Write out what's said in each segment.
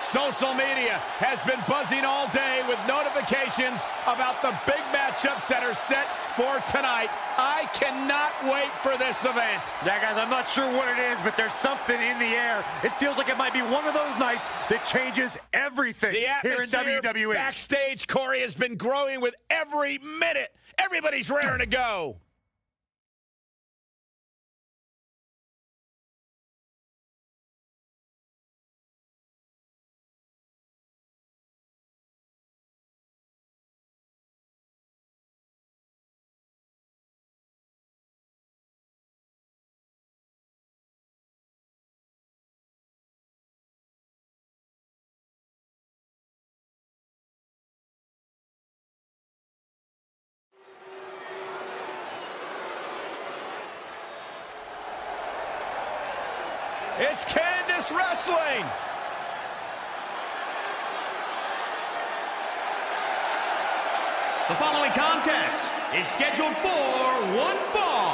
Social media has been buzzing all day with notifications about the big matchups that are set for tonight. I cannot wait for this event. Yeah, guys, I'm not sure what it is, but there's something in the air. It feels like it might be one of those nights that changes everything here in WWE. Backstage, Corey, has been growing with every minute. Everybody's raring to go. It's Candice wrestling. The following contest is scheduled for one fall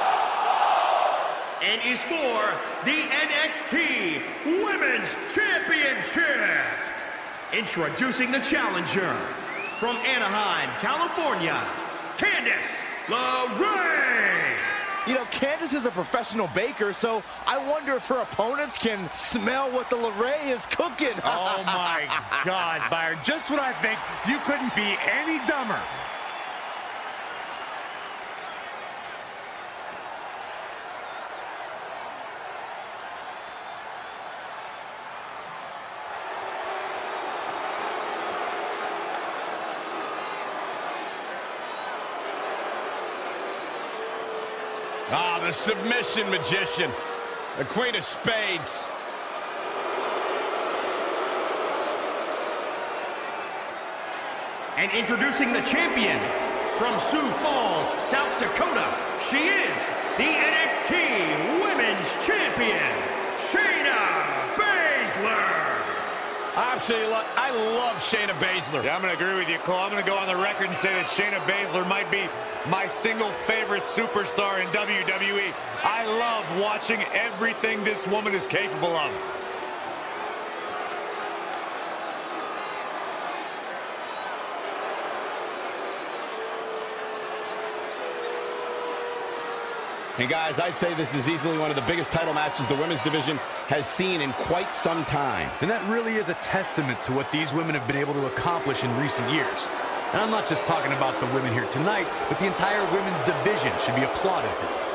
and is for the NXT Women's Championship. Introducing the challenger from Anaheim, California, Candice LeRae. You know, Candice is a professional baker, so I wonder if her opponents can smell what the LeRae is cooking. Oh, my God, Byron. Just when I think you couldn't be any dumber. Ah, the submission magician, the Queen of Spades. And introducing the champion from Sioux Falls, South Dakota, she is the NXT Women's Champion, Shayna Baszler. I love Shayna Baszler. Yeah, I'm going to agree with you, Cole. I'm going to go on the record and say that Shayna Baszler might be my single favorite superstar in WWE. I love watching everything this woman is capable of. And guys, I'd say this is easily one of the biggest title matches the women's division has seen in quite some time. And that really is a testament to what these women have been able to accomplish in recent years. And I'm not just talking about the women here tonight, but the entire women's division should be applauded for this.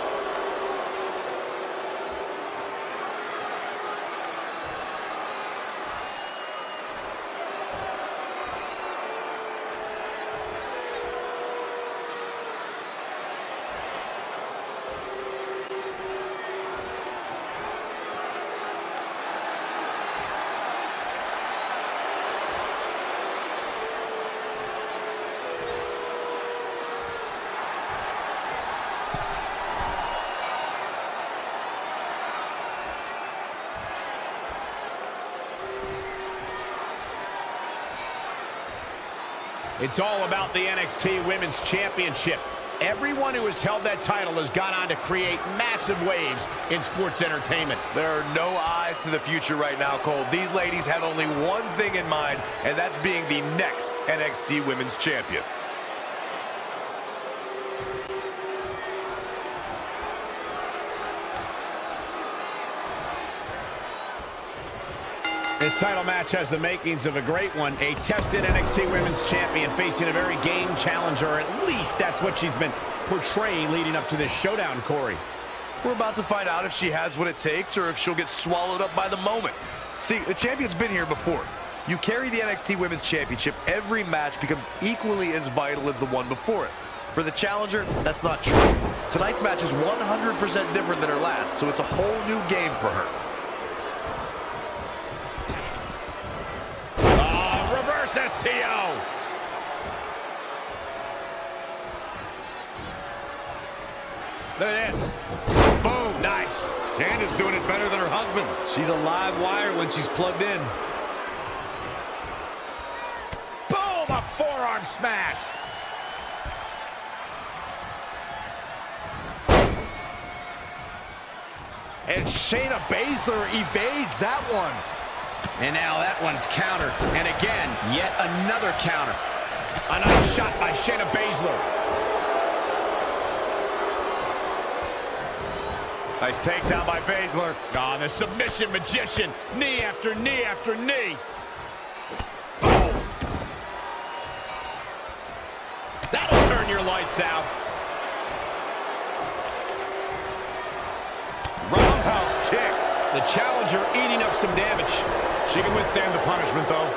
It's all about the NXT Women's Championship. Everyone who has held that title has gone on to create massive waves in sports entertainment. There are no eyes to the future right now, Cole. These ladies have only one thing in mind, and that's being the next NXT Women's Champion. This title match has the makings of a great one. A tested NXT Women's Champion facing a very game challenger. At least that's what she's been portraying leading up to this showdown, Corey. We're about to find out if she has what it takes or if she'll get swallowed up by the moment. See, the champion's been here before. You carry the NXT Women's Championship, every match becomes equally as vital as the one before it. For the challenger, that's not true. Tonight's match is 100% different than her last, so it's a whole new game for her. STO. Look at this. Boom. Nice. Candice doing it better than her husband. She's a live wire when she's plugged in. Boom. A forearm smash. And Shayna Baszler evades that one. And now that one's countered. And again, yet another counter. A nice shot by Shayna Baszler. Nice takedown by Baszler. Oh, the submission magician. Knee after knee after knee. That'll turn your lights out. Roundhouse kick. The challenger eating up some damage. She can withstand the punishment, though.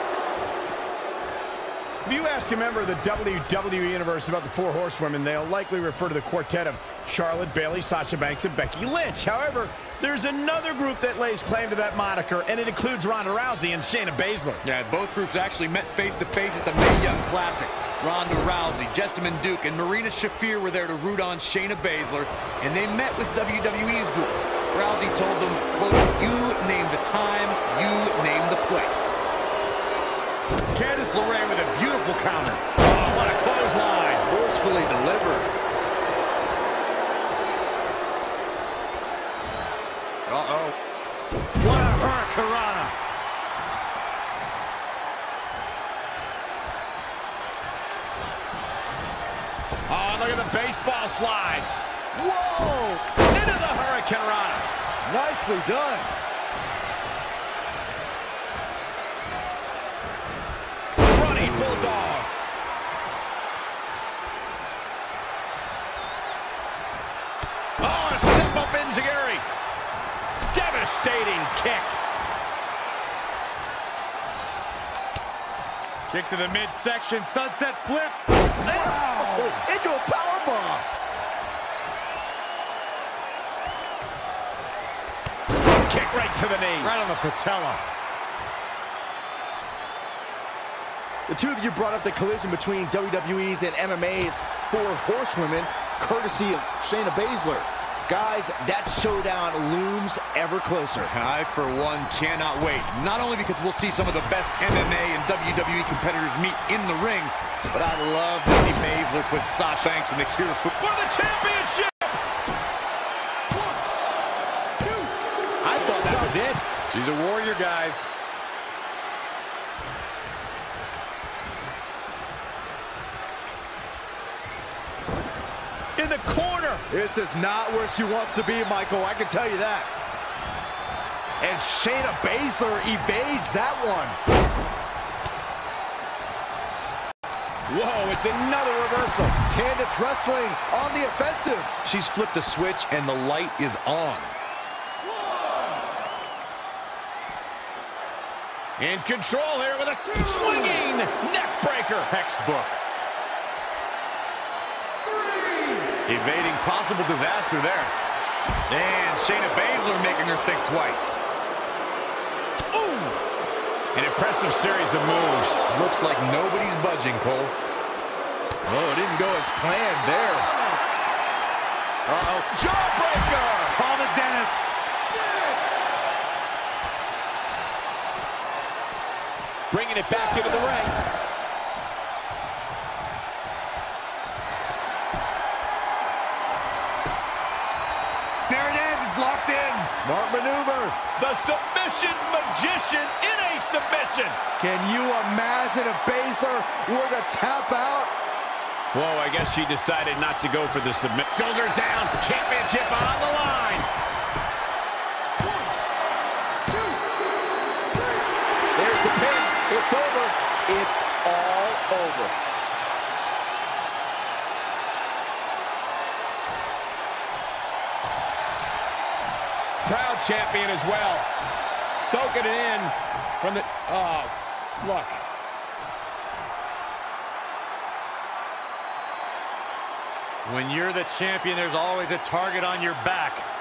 If you ask a member of the WWE Universe about the four horsewomen, they'll likely refer to the quartet of Charlotte, Bayley, Sasha Banks, and Becky Lynch. However, there's another group that lays claim to that moniker, and it includes Ronda Rousey and Shayna Baszler. Yeah, both groups actually met face-to-face at the Mae Young Classic. Ronda Rousey, Jessamyn Duke, and Marina Shafir were there to root on Shayna Baszler, and they met with WWE's group. Rousey told them, quote, "You name the time, you name the place." Candice LeRae with a beautiful counter. Oh, what a clothesline. Forcefully delivered. Uh-oh. What a hurricanrana. Oh, look at the baseball slide. Whoa! Into the hurricanrana. Nicely done. Running bulldog. Oh, a step up enziguri. Devastating kick. Kick to the midsection. Sunset flip. Wow! Into a powerbomb. Kick right to the knee. Right on the patella. The two of you brought up the collision between WWE's and MMA's four horsewomen, courtesy of Shayna Baszler. Guys, that showdown looms ever closer. I, for one, cannot wait. Not only because we'll see some of the best MMA and WWE competitors meet in the ring, but I'd love to see Baszler put Sasha Banks in the cure for the championship. 1, 2. I thought that was it. She's a warrior, guys. In the corner. This is not where she wants to be, Michael. I can tell you that. And Shayna Baszler evades that one. Whoa, it's another reversal. Candice wrestling on the offensive. She's flipped a switch, and the light is on. In control here with a swinging neck breaker. Textbook. Evading possible disaster there. And Shayna Baszler making her think twice. Ooh! An impressive series of moves. Looks like nobody's budging, Cole. Oh, it didn't go as planned there. Uh-oh. Jawbreaker! Call the dentist. 6. Bringing it back into the ring. There it is. It's locked in. Smart maneuver. The submission magician in a submission. Can you imagine if Baszler were to tap out? Whoa, I guess she decided not to go for the submit. Shoulders down. Championship on the line. 1, 2, 3. There's the pin. It's over. It's all over. Proud champion as well. Soaking it in from the... Oh, look. When you're the champion, there's always a target on your back.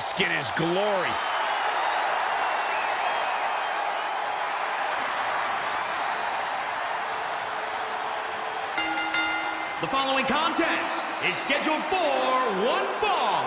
bask in his glory. The following contest is scheduled for one fall.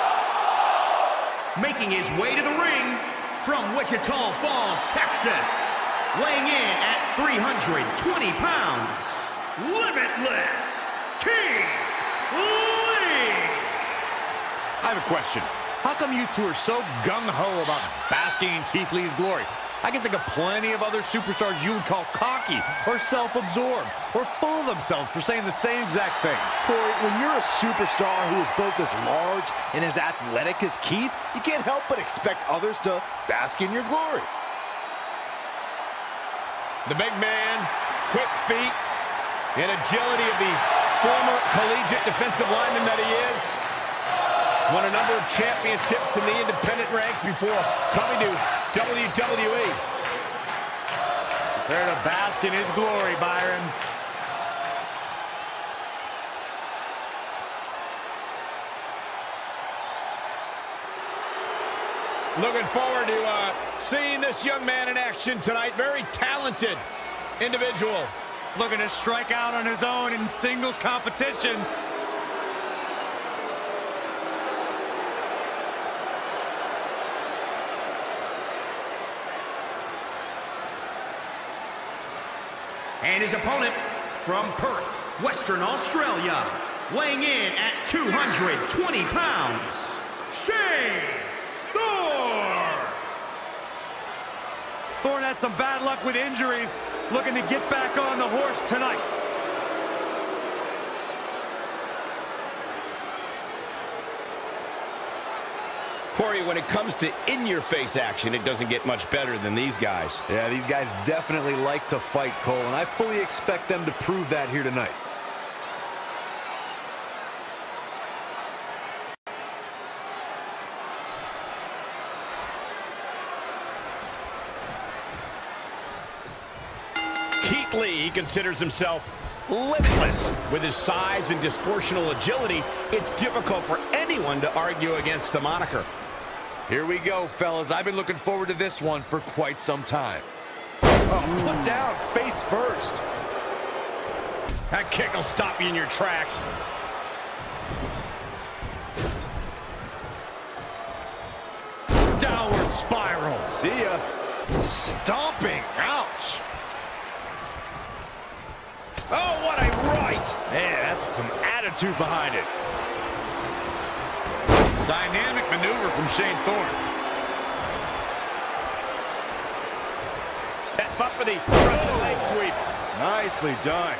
Making his way to the ring from Wichita Falls, Texas. Weighing in at 320 pounds. Limitless King Lee. I have a question. How come you two are so gung-ho about basking in Keith Lee's glory? I can think of plenty of other superstars you would call cocky or self-absorbed or full of themselves for saying the same exact thing. Corey, when you're a superstar who is both as large and as athletic as Keith, you can't help but expect others to bask in your glory. The big man, quick feet, and agility of the former collegiate defensive lineman that he is. Won a number of championships in the independent ranks before coming to WWE. There to bask in his glory, Byron. Looking forward to seeing this young man in action tonight. Very talented individual. Looking to strike out on his own in singles competition. And his opponent from Perth, Western Australia, weighing in at 220 pounds, Shane Thorne. Thorne had some bad luck with injuries, looking to get back on the horse tonight. Corey, when it comes to in-your-face action, it doesn't get much better than these guys. Yeah, these guys definitely like to fight, Cole, and I fully expect them to prove that here tonight. Keith Lee, he considers himself limitless. With his size and disproportional agility, it's difficult for anyone to argue against the moniker. Here we go, fellas. I've been looking forward to this one for quite some time. Oh, put down, face first. That kick will stop you in your tracks. Downward spiral. See ya. Stomping. Ouch. Oh, what a right! Man, that's some attitude behind it. Dynamic maneuver from Shane Thorne. Set up for the front leg sweep. Nicely done.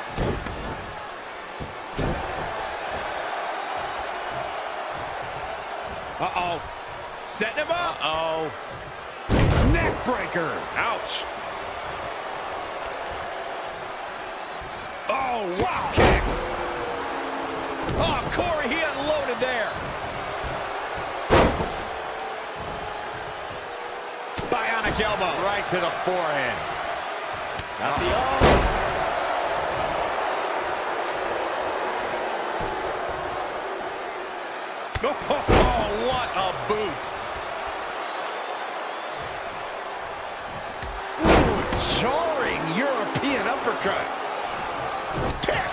Uh-oh. Setting him up. Uh-oh. Neck breaker. Ouch. Oh, wow. Kick. Oh, Corey, he unloaded there. Bionic elbow. Right to the forehand. Got the arm. Oh, what a boot. Ooh, jarring European uppercut. Kick.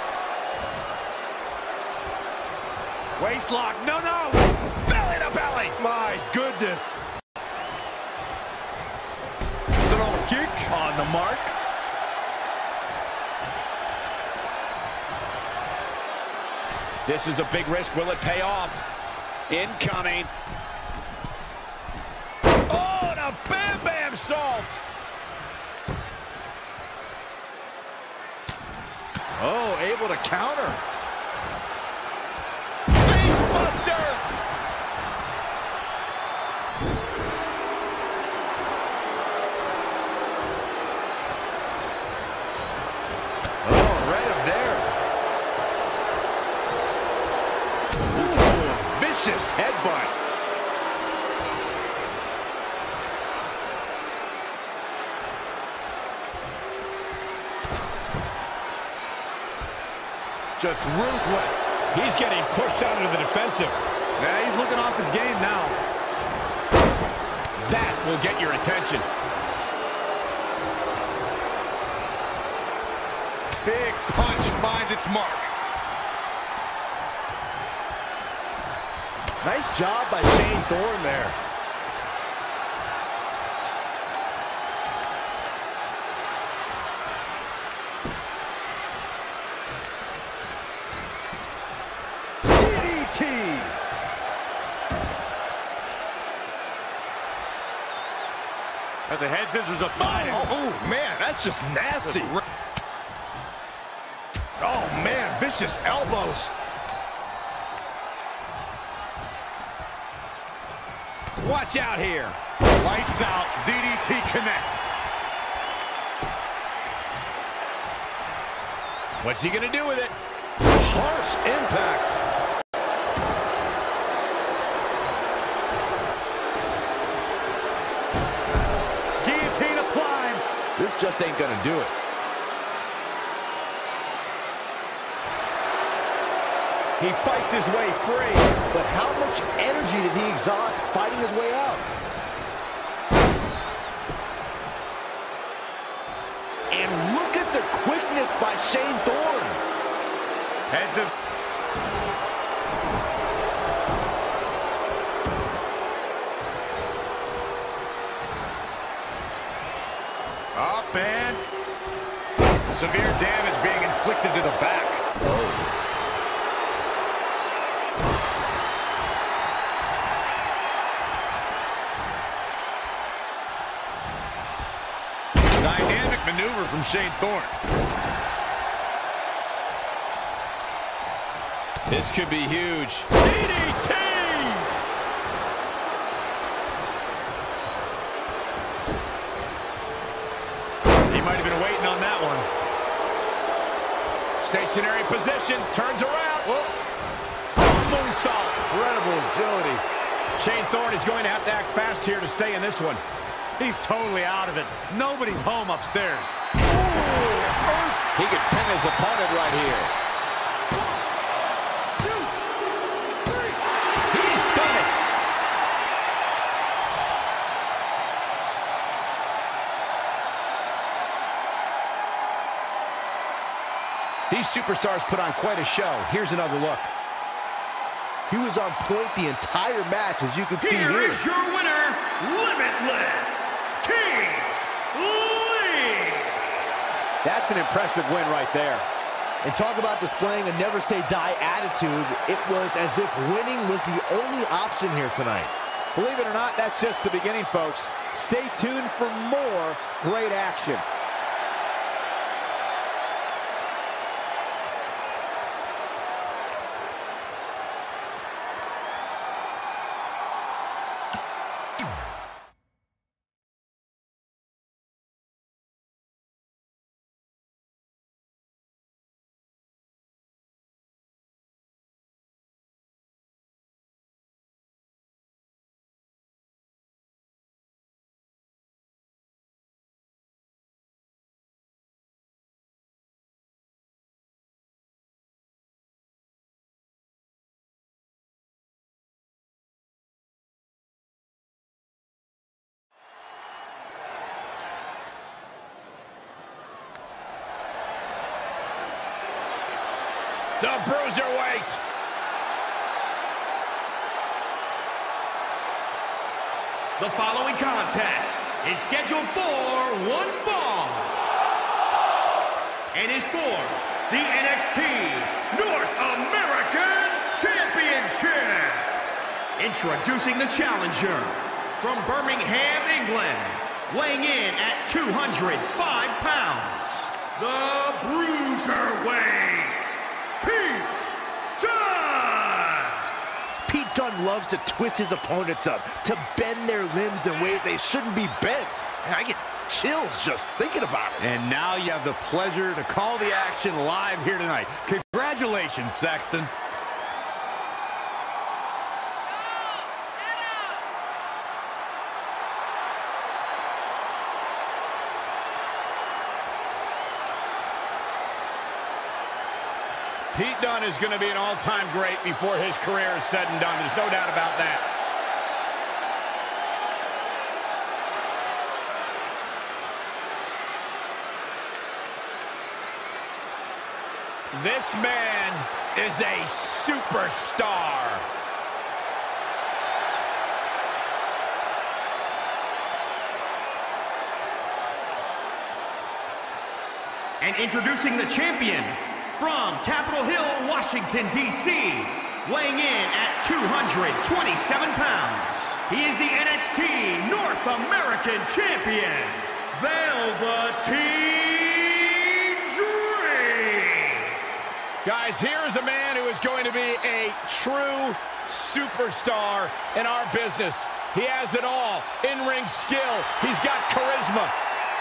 Waistlock. No, no. Belly to belly. My goodness. Good old kick on the mark. This is a big risk. Will it pay off? Incoming. Oh, and a bam bam salt. Oh, able to counter. Face buster. Oh, right up there. Ooh, vicious headbutt. Just ruthless. He's getting pushed out into the defensive. Yeah, he's looking off his game now. That will get your attention. Big punch finds its mark. Nice job by Shane Thorne there. DDT. At the head scissors applied. Oh, man, that's just nasty. Oh, man, vicious elbows. Watch out here. Lights out. DDT connects. What's he going to do with it? Harsh impact. Guillotine applied. This just ain't gonna do it. He fights his way free. But how much energy did he exhaust fighting his way out? And look at the quickness by Shane Thorne. Heads of... Up and... severe damage being inflicted to the back. Oh. Dynamic maneuver from Shane Thorne. This could be huge. DDT! He might have been waiting on that one. Stationary position, turns around. Whoa. Moonsault. Incredible agility. Shane Thorne is going to have to act fast here to stay in this one. He's totally out of it. Nobody's home upstairs. He could pin his opponent right here. 1, 2, 3. He's done it. These superstars put on quite a show. Here's another look. He was on point the entire match, as you can see here. Here is your winner, Limitless King Lee. That's an impressive win right there. And talk about displaying a never-say-die attitude. It was as if winning was the only option here tonight. Believe it or not, that's just the beginning, folks. Stay tuned for more great action. The Bruiserweight. The following contest is scheduled for one fall and is for the NXT North American Championship. Introducing the challenger from Birmingham, England, weighing in at 205 pounds, the Bruiserweight, Pete Dunne. Pete Dunne loves to twist his opponents up, to bend their limbs in ways they shouldn't be bent. And I get chills just thinking about it. And now you have the pleasure to call the action live here tonight. Congratulations, Saxton. Pete Dunne is going to be an all-time great before his career is said and done. There's no doubt about that. This man is a superstar. And introducing the champion from Capitol Hill, Washington, D.C., weighing in at 227 pounds. He is the NXT North American Champion, Velveteen Dream. Guys, here is a man who is going to be a true superstar in our business. He has it all. In-ring skill. He's got charisma.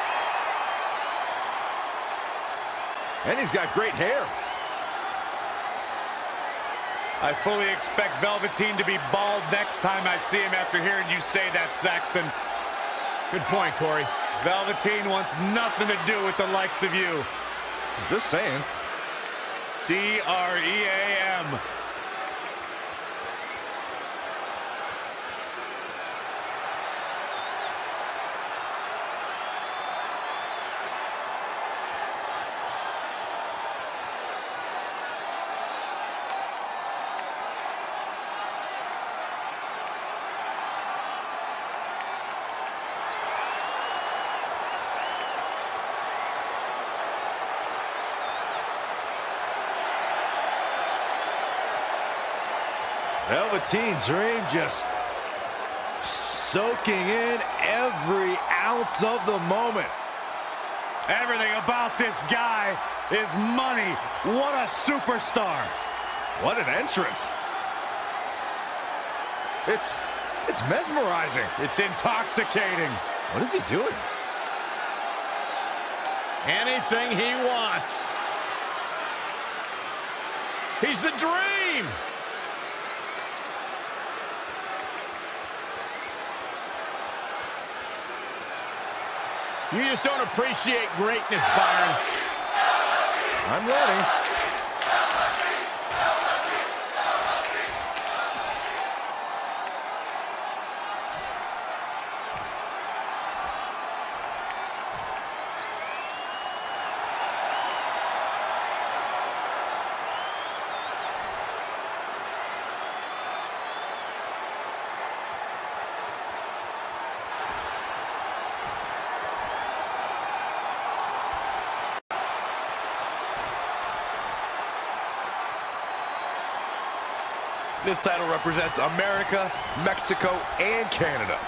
And he's got great hair. I fully expect Velveteen to be bald next time I see him after hearing you say that, Saxton. Good point, Corey. Velveteen wants nothing to do with the likes of you. Just saying. D-R-E-A-M. Velveteen Dream just soaking in every ounce of the moment. Everything about this guy is money. What a superstar. What an entrance. It's mesmerizing. It's intoxicating. What is he doing? Anything he wants. He's the Dream. You just don't appreciate greatness, Byron. I'm ready. This title represents America, Mexico, and Canada.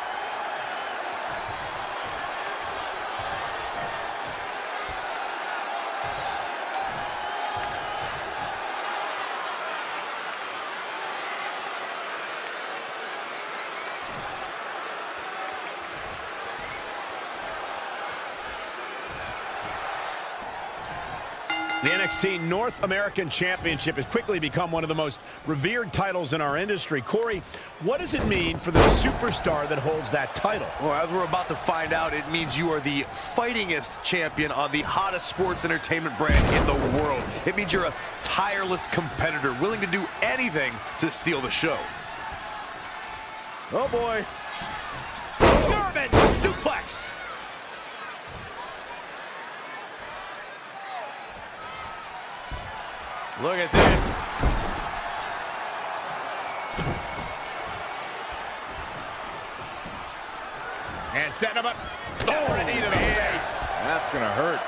The NXT North American Championship has quickly become one of the most revered titles in our industry. Corey, what does it mean for the superstar that holds that title? Well, as we're about to find out, it means you are the fightingest champion on the hottest sports entertainment brand in the world. It means you're a tireless competitor, willing to do anything to steal the show. Oh, boy. German suplex. Look at this. And setting him up. Oh, a knee to the face. That's going to hurt.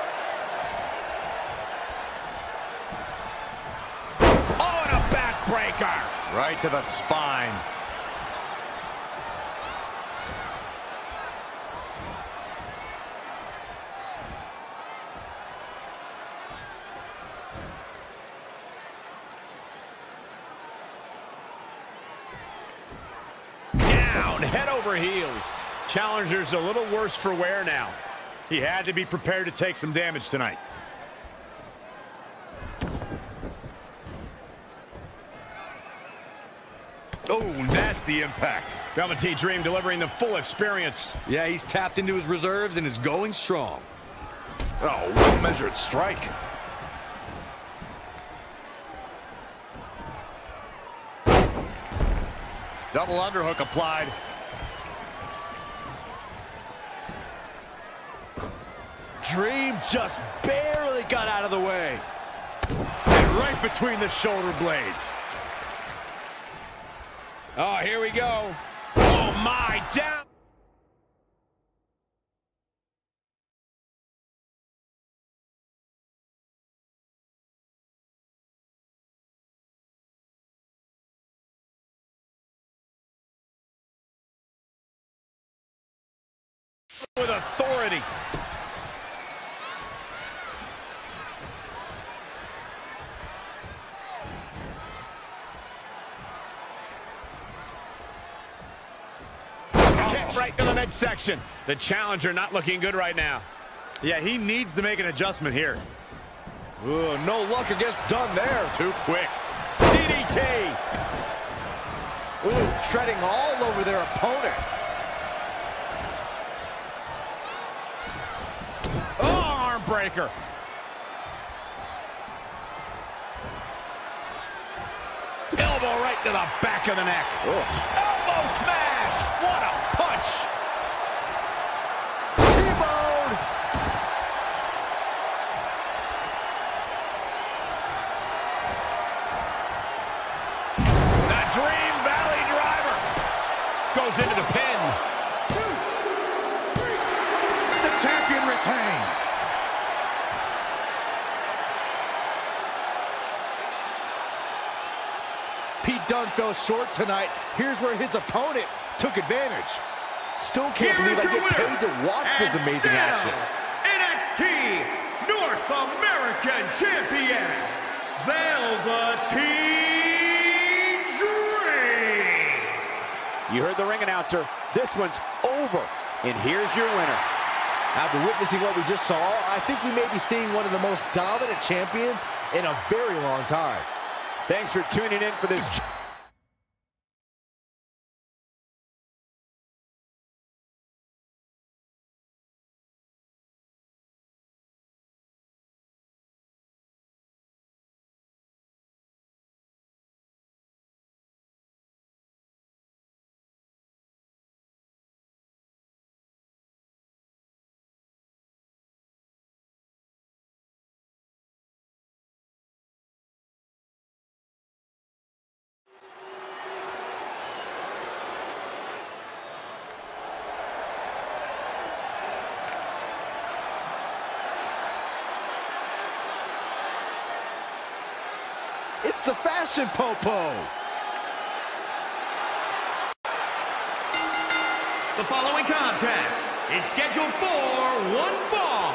Oh, and a backbreaker. Right to the spine. Head over heels. Challenger's a little worse for wear now. He had to be prepared to take some damage tonight. Oh, nasty impact. Velveteen Dream delivering the full experience. Yeah, he's tapped into his reserves and is going strong. Oh, well-measured strike. Double underhook applied. Dream just barely got out of the way. And right between the shoulder blades. Oh, here we go. Oh, my, down. With authority. Kick right to the midsection. The challenger not looking good right now. Yeah, he needs to make an adjustment here. Ooh, no luck against Dunn there. Too quick. DDT. Ooh, treading all over their opponent. Oh, arm breaker. Elbow right to the back of the neck. Elbow smash. What a punch. T-bone. The Dream Valley Driver goes into the pin. 2, 3. The champion retains. Pete Dunne fell short tonight. Here's where his opponent took advantage. Still can't believe I get paid to watch this amazing action. NXT North American Champion, Velveteen Dream. You heard the ring announcer. This one's over. And here's your winner. After witnessing what we just saw, I think we may be seeing one of the most dominant champions in a very long time. Thanks for tuning in for this. It's the fashion po-po. The following contest is scheduled for one fall.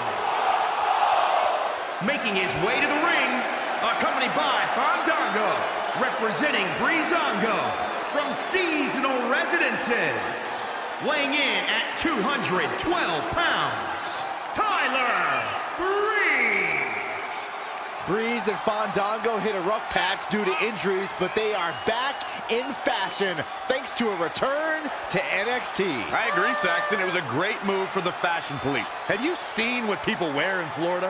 Making his way to the ring, accompanied by Fandango, representing Breezango from Seasonal Residences. Weighing in at 212 pounds, Tyler Breeze. Breeze and Fandango hit a rough patch due to injuries, but they are back in fashion thanks to a return to NXT. I agree, Saxton. It was a great move for the Fashion Police. Have you seen what people wear in Florida?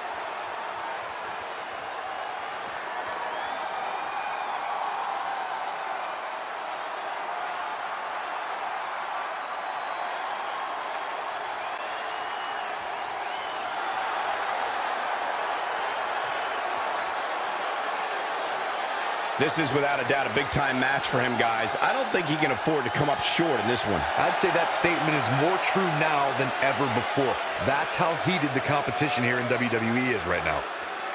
This is without a doubt a big-time match for him, guys. I don't think he can afford to come up short in this one. I'd say that statement is more true now than ever before. That's how heated the competition here in WWE is right now.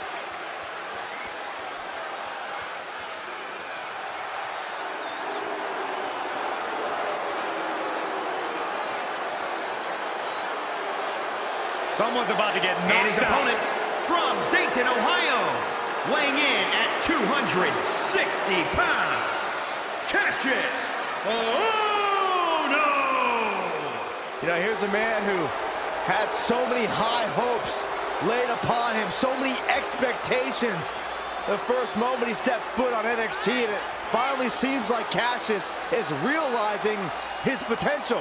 Someone's about to get knocked And his out. opponent from Dayton, Ohio, weighing in at 260 pounds, Cassius. Oh, no! You know, here's a man who had so many high hopes laid upon him, so many expectations. The first moment he stepped foot on NXT, and it finally seems like Cassius is realizing his potential.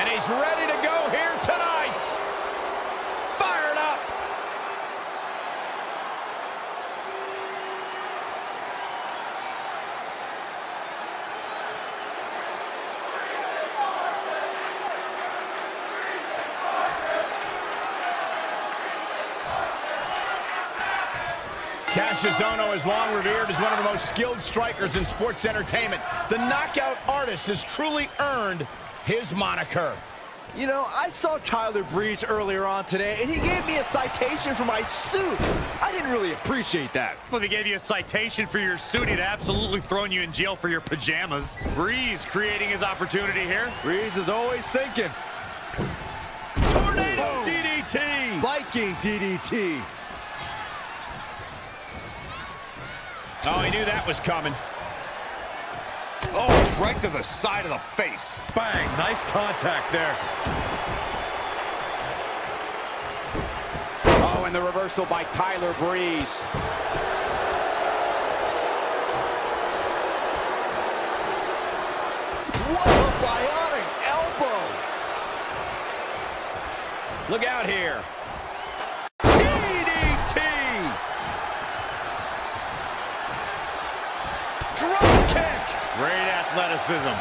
And he's ready to go here tonight. Fired up. Cassius Ohno is long revered as one of the most skilled strikers in sports entertainment. The knockout artist has truly earned his moniker. You know, I saw Tyler Breeze earlier on today, and he gave me a citation for my suit. I didn't really appreciate that. Well, if he gave you a citation for your suit, he'd absolutely thrown you in jail for your pajamas. Breeze creating his opportunity here. Breeze is always thinking. Tornado DDT. Viking DDT. Oh, he knew that was coming. Oh, right to the side of the face. Bang, nice contact there. Oh, and the reversal by Tyler Breeze. What a bionic elbow. Look out here. Drop kick. Great athleticism.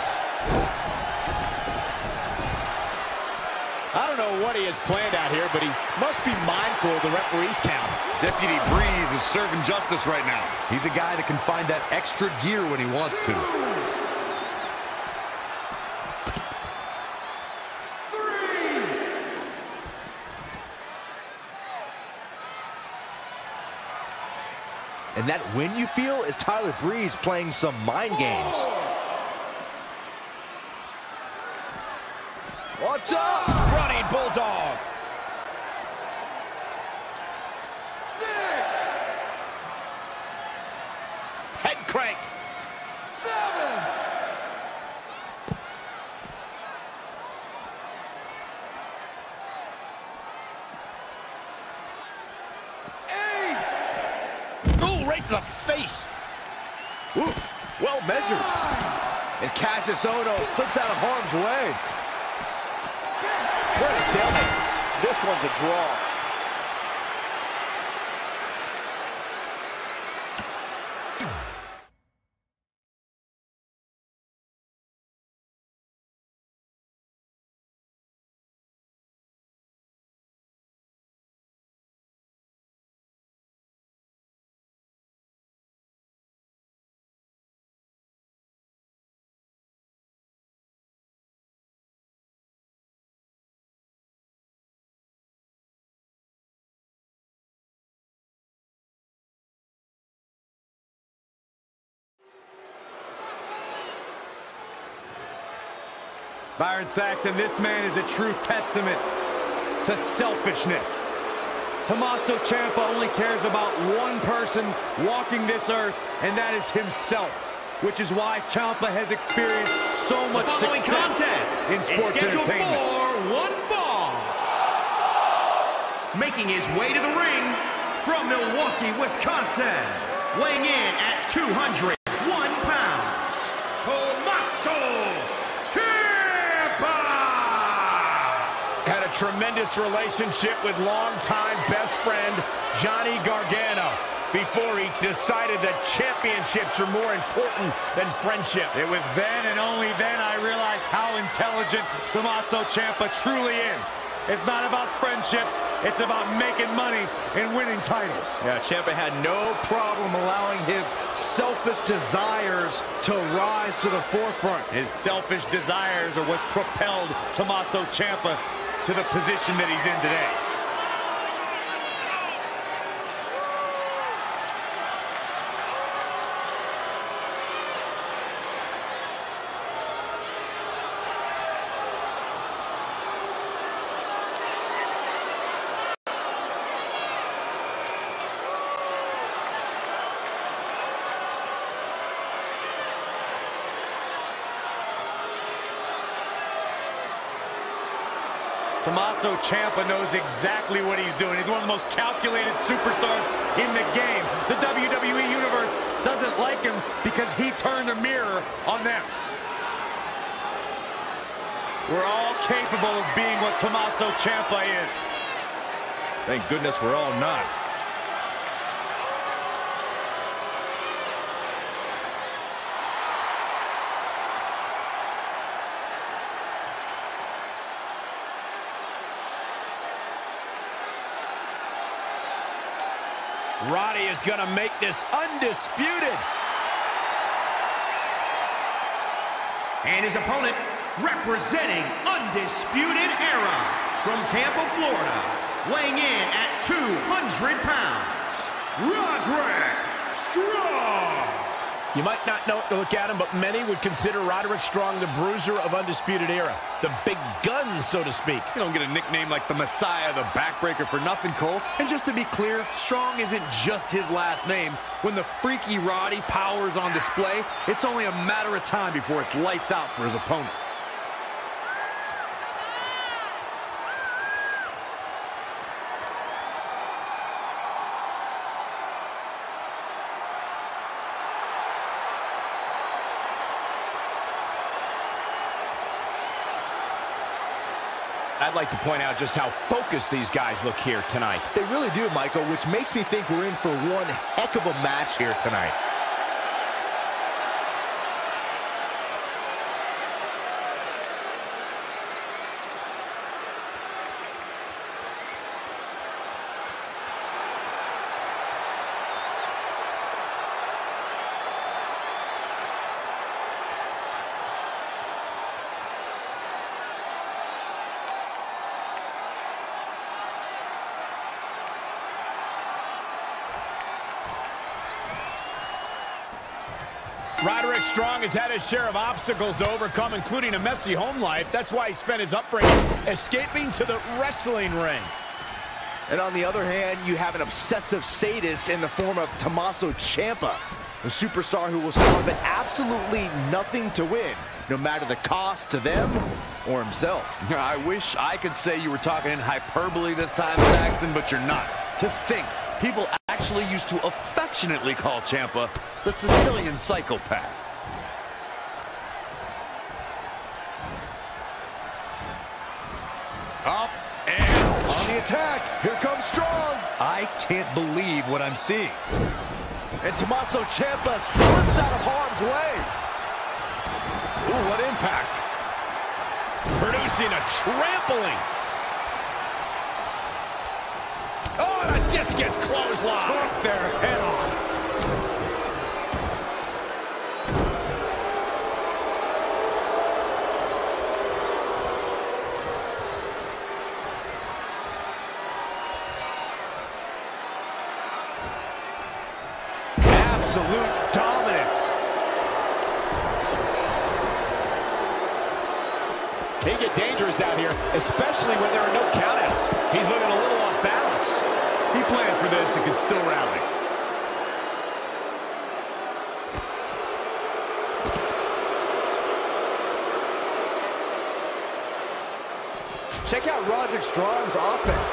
I don't know what he has planned out here, but he must be mindful of the referee's count. Deputy Breeze is serving justice right now. He's a guy that can find that extra gear when he wants to. And that win you feel is Tyler Breeze playing some mind games. What's up? Running bulldog. 6. Head crank. 7. 8. Ooh, right to the face. Ooh, well measured. And Cassius Ohno slips out of harm's way. What a stalemate. This one's a draw. Byron Saxton, this man is a true testament to selfishness. Tommaso Ciampa only cares about one person walking this earth, and that is himself, which is why Ciampa has experienced so much success in sports entertainment. For one fall. Making his way to the ring from Milwaukee, Wisconsin, weighing in at 201 pounds, Tommaso had a tremendous relationship with longtime best friend Johnny Gargano before he decided that championships are more important than friendship. It was then and only then I realized how intelligent Tommaso Ciampa truly is. It's not about friendships, it's about making money and winning titles. Yeah, Ciampa had no problem allowing his selfish desires to rise to the forefront. His selfish desires are what propelled Tommaso Ciampa to the position that he's in today. Tommaso Ciampa knows exactly what he's doing. He's one of the most calculated superstars in the game. The WWE Universe doesn't like him because he turned a mirror on them. We're all capable of being what Tommaso Ciampa is. Thank goodness we're all not. Roddy is going to make this undisputed. And his opponent, representing Undisputed Era from Tampa, Florida, weighing in at 200 pounds, Roderick Strong. You might not know it to look at him, but many would consider Roderick Strong the bruiser of Undisputed Era. The big guns, so to speak. You don't get a nickname like the Messiah, the Backbreaker for nothing, Cole. And just to be clear, Strong isn't just his last name. When the freaky Roddy power is on display, it's only a matter of time before it's lights out for his opponent. I'd like to point out just how focused these guys look here tonight. They really do, Michael, which makes me think we're in for one heck of a match here tonight. Roderick Strong has had his share of obstacles to overcome, including a messy home life. That's why he spent his upbringing escaping to the wrestling ring. And on the other hand, you have an obsessive sadist in the form of Tommaso Ciampa, a superstar who will stop at absolutely nothing to win, no matter the cost to them or himself. I wish I could say you were talking in hyperbole this time, Saxton, but you're not. To think, people actually used to affectionately call Ciampa the Sicilian psychopath. Up and On the attack, here comes Strong. I can't believe what I'm seeing. And Tommaso Ciampa slips out of harm's way. Ooh, what impact. Producing a trampling. Oh, and a discus clothesline. took their head off. Absolute dominance. He get dangerous out here, especially when there are no countouts. He's looking a little off balance. He planned for this and can still rally. Check out Roderick Strong's offense.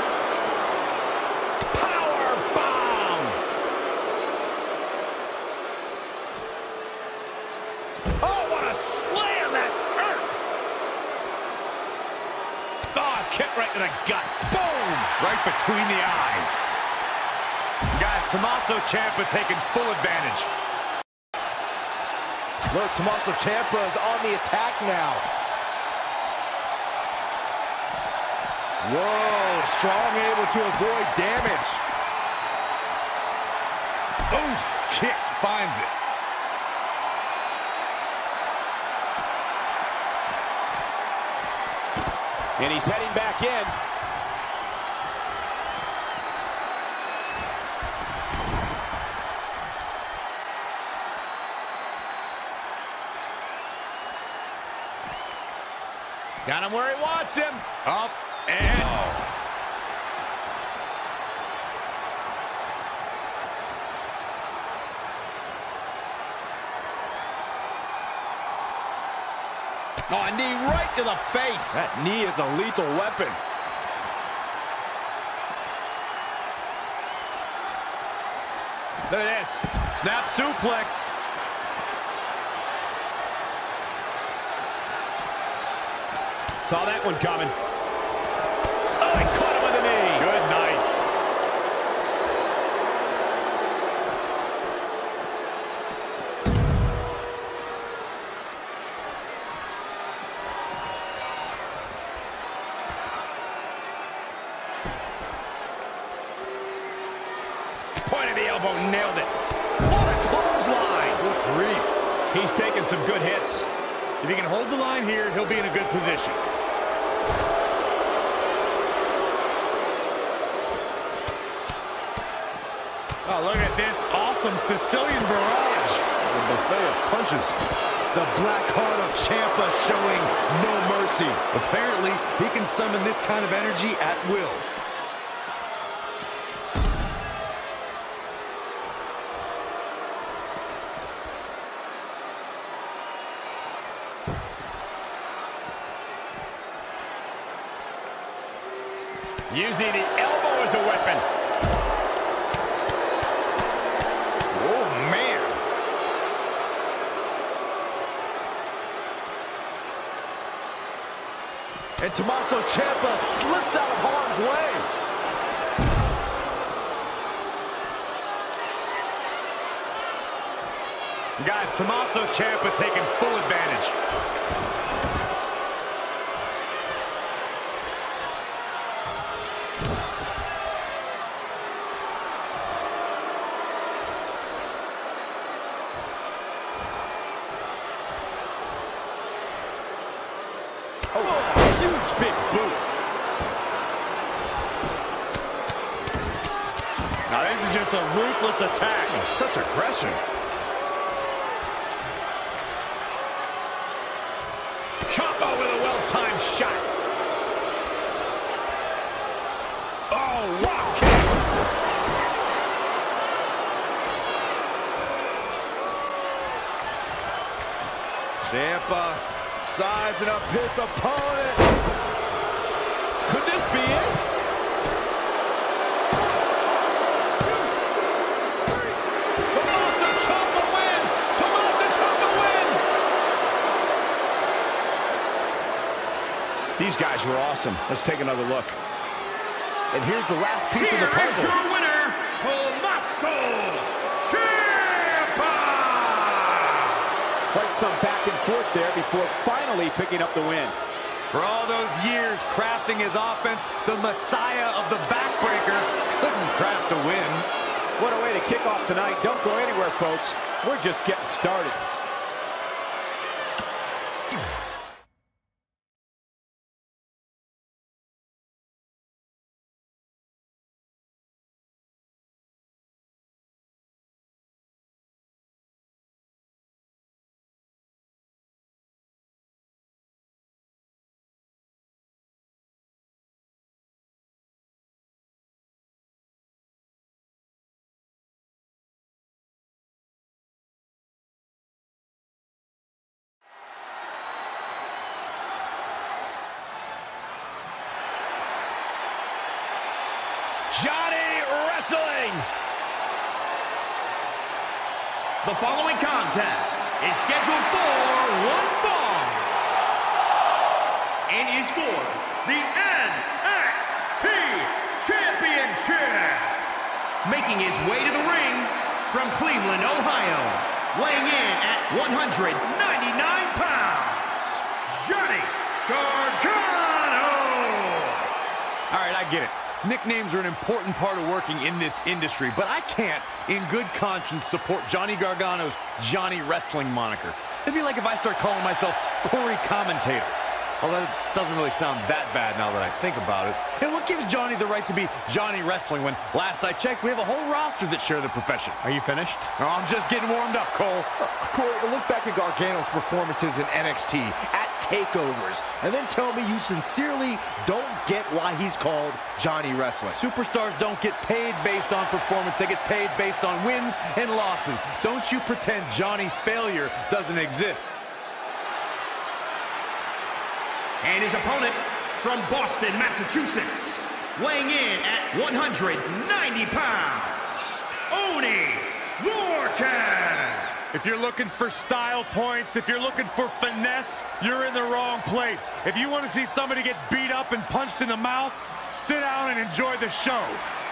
Power bomb. Oh, what a slam that hurt. Oh, kick right to the gut. Boom. Right between the eyes. Guys, Tommaso Ciampa taking full advantage. Look, Tommaso Ciampa is on the attack now. Whoa, Strong able to avoid damage. Oof, kick finds it. And he's heading back in. Got him where he wants him. Up and... Oh, a knee right to the face. That knee is a lethal weapon. Look at this. Snap suplex. Saw that one coming. Oh, he caught him with a knee. Good night. Point of the elbow, nailed it. What a clothesline. Good grief. He's taking some good hits. If he can hold the line here, he'll be in a good position. Oh, look at this awesome Sicilian barrage. The buffet of punches. The black heart of Ciampa showing no mercy. Apparently, he can summon this kind of energy at will. Using the elbow as a weapon. Oh, man. And Tommaso Ciampa slips out of harm's way. Guys, Tommaso Ciampa taking full advantage. Huge big boot. Now this is just a ruthless attack. Oh, such aggression. Ciampa with a well-timed shot. Oh, drop kick. Ciampa sizing up his opponent. Could this be it? 2, 3. Tommaso Ciampa wins. Tommaso Ciampa wins. These guys were awesome. Let's take another look. And here's the last piece of the puzzle. Here is your winner, Tommaso Ciampa. Quite some back and forth there before finally picking up the win. For all those years crafting his offense, the messiah of the backbreaker couldn't craft a win. What a way to kick off tonight. Don't go anywhere, folks. We're just getting started. Johnny Wrestling. The following contest is scheduled for one fall. It is for the NXT Championship. Making his way to the ring from Cleveland, Ohio, weighing in at 199 pounds, Johnny Gargano. All right, I get it. Nicknames are an important part of working in this industry, but I can't, in good conscience, support Johnny Gargano's Johnny Wrestling moniker. It'd be like if I start calling myself Corey Commentator. Although it doesn't really sound that bad now that I think about it. And what gives Johnny the right to be Johnny Wrestling when, last I checked, we have a whole roster that share the profession? Are you finished? Oh, I'm just getting warmed up, Cole. Corey, look back at Gargano's performances in NXT, at takeovers, and then tell me you sincerely don't get why he's called Johnny Wrestling. Superstars don't get paid based on performance. They get paid based on wins and losses. Don't you pretend Johnny Failure doesn't exist. And his opponent from Boston, Massachusetts, weighing in at 190 pounds, Oni Lorcan. If you're looking for style points, if you're looking for finesse, you're in the wrong place. If you want to see somebody get beat up and punched in the mouth, sit down and enjoy the show.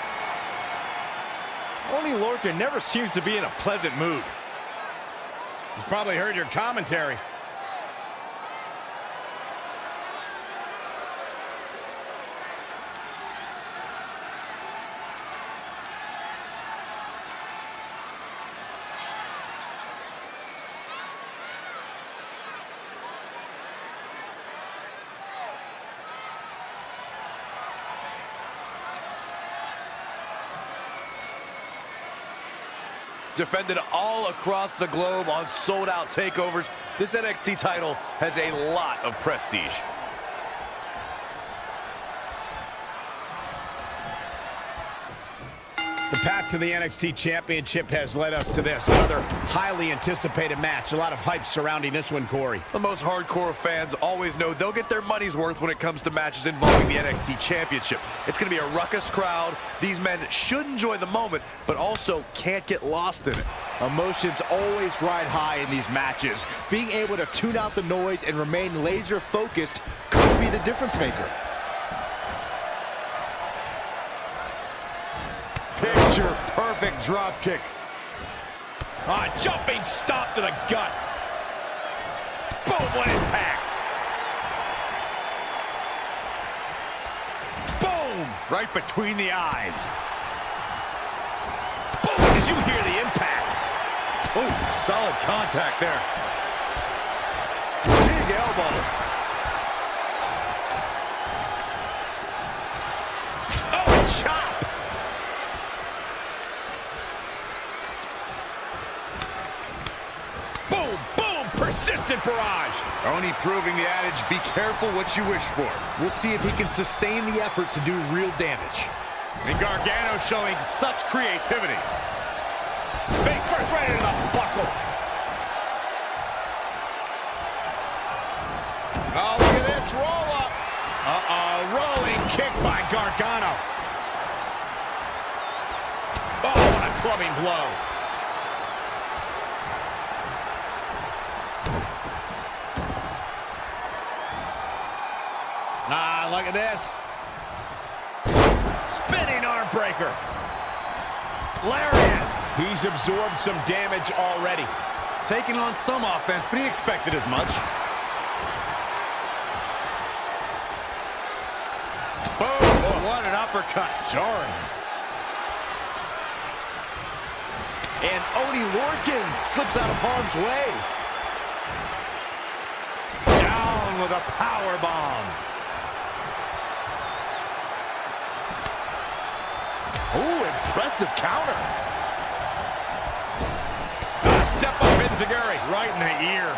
Only Lorcan never seems to be in a pleasant mood. He's probably heard your commentary. Defended all across the globe on sold-out takeovers, this NXT title has a lot of prestige. The path to the NXT Championship has led us to this, another highly anticipated match. A lot of hype surrounding this one, Corey. The most hardcore fans always know they'll get their money's worth when it comes to matches involving the NXT Championship. It's going to be a ruckus crowd. These men should enjoy the moment, but also can't get lost in it. Emotions always ride high in these matches. Being able to tune out the noise and remain laser focused could be the difference maker. Picture perfect drop kick. Jumping stomp to the gut. Boom, what impact. Boom. Right between the eyes. Boom, did you hear the impact? Oh, solid contact there. Big elbow. Oh, chop. Boom, boom, persistent barrage. Only proving the adage, be careful what you wish for. We'll see if he can sustain the effort to do real damage. And Gargano showing such creativity. Big first right into the buckle. Oh, look at this roll up. Rolling kick by Gargano. Oh, what a clubbing blow. Look at this. Spinning arm breaker. Lariat. He's absorbed some damage already. Taking on some offense, but he expected as much. Boom. Oh, what an uppercut. Jarring. And Oney Lorcan slips out of harm's way. Down with a power bomb. Oh, impressive counter. Step up Enziguri. Right in the ear.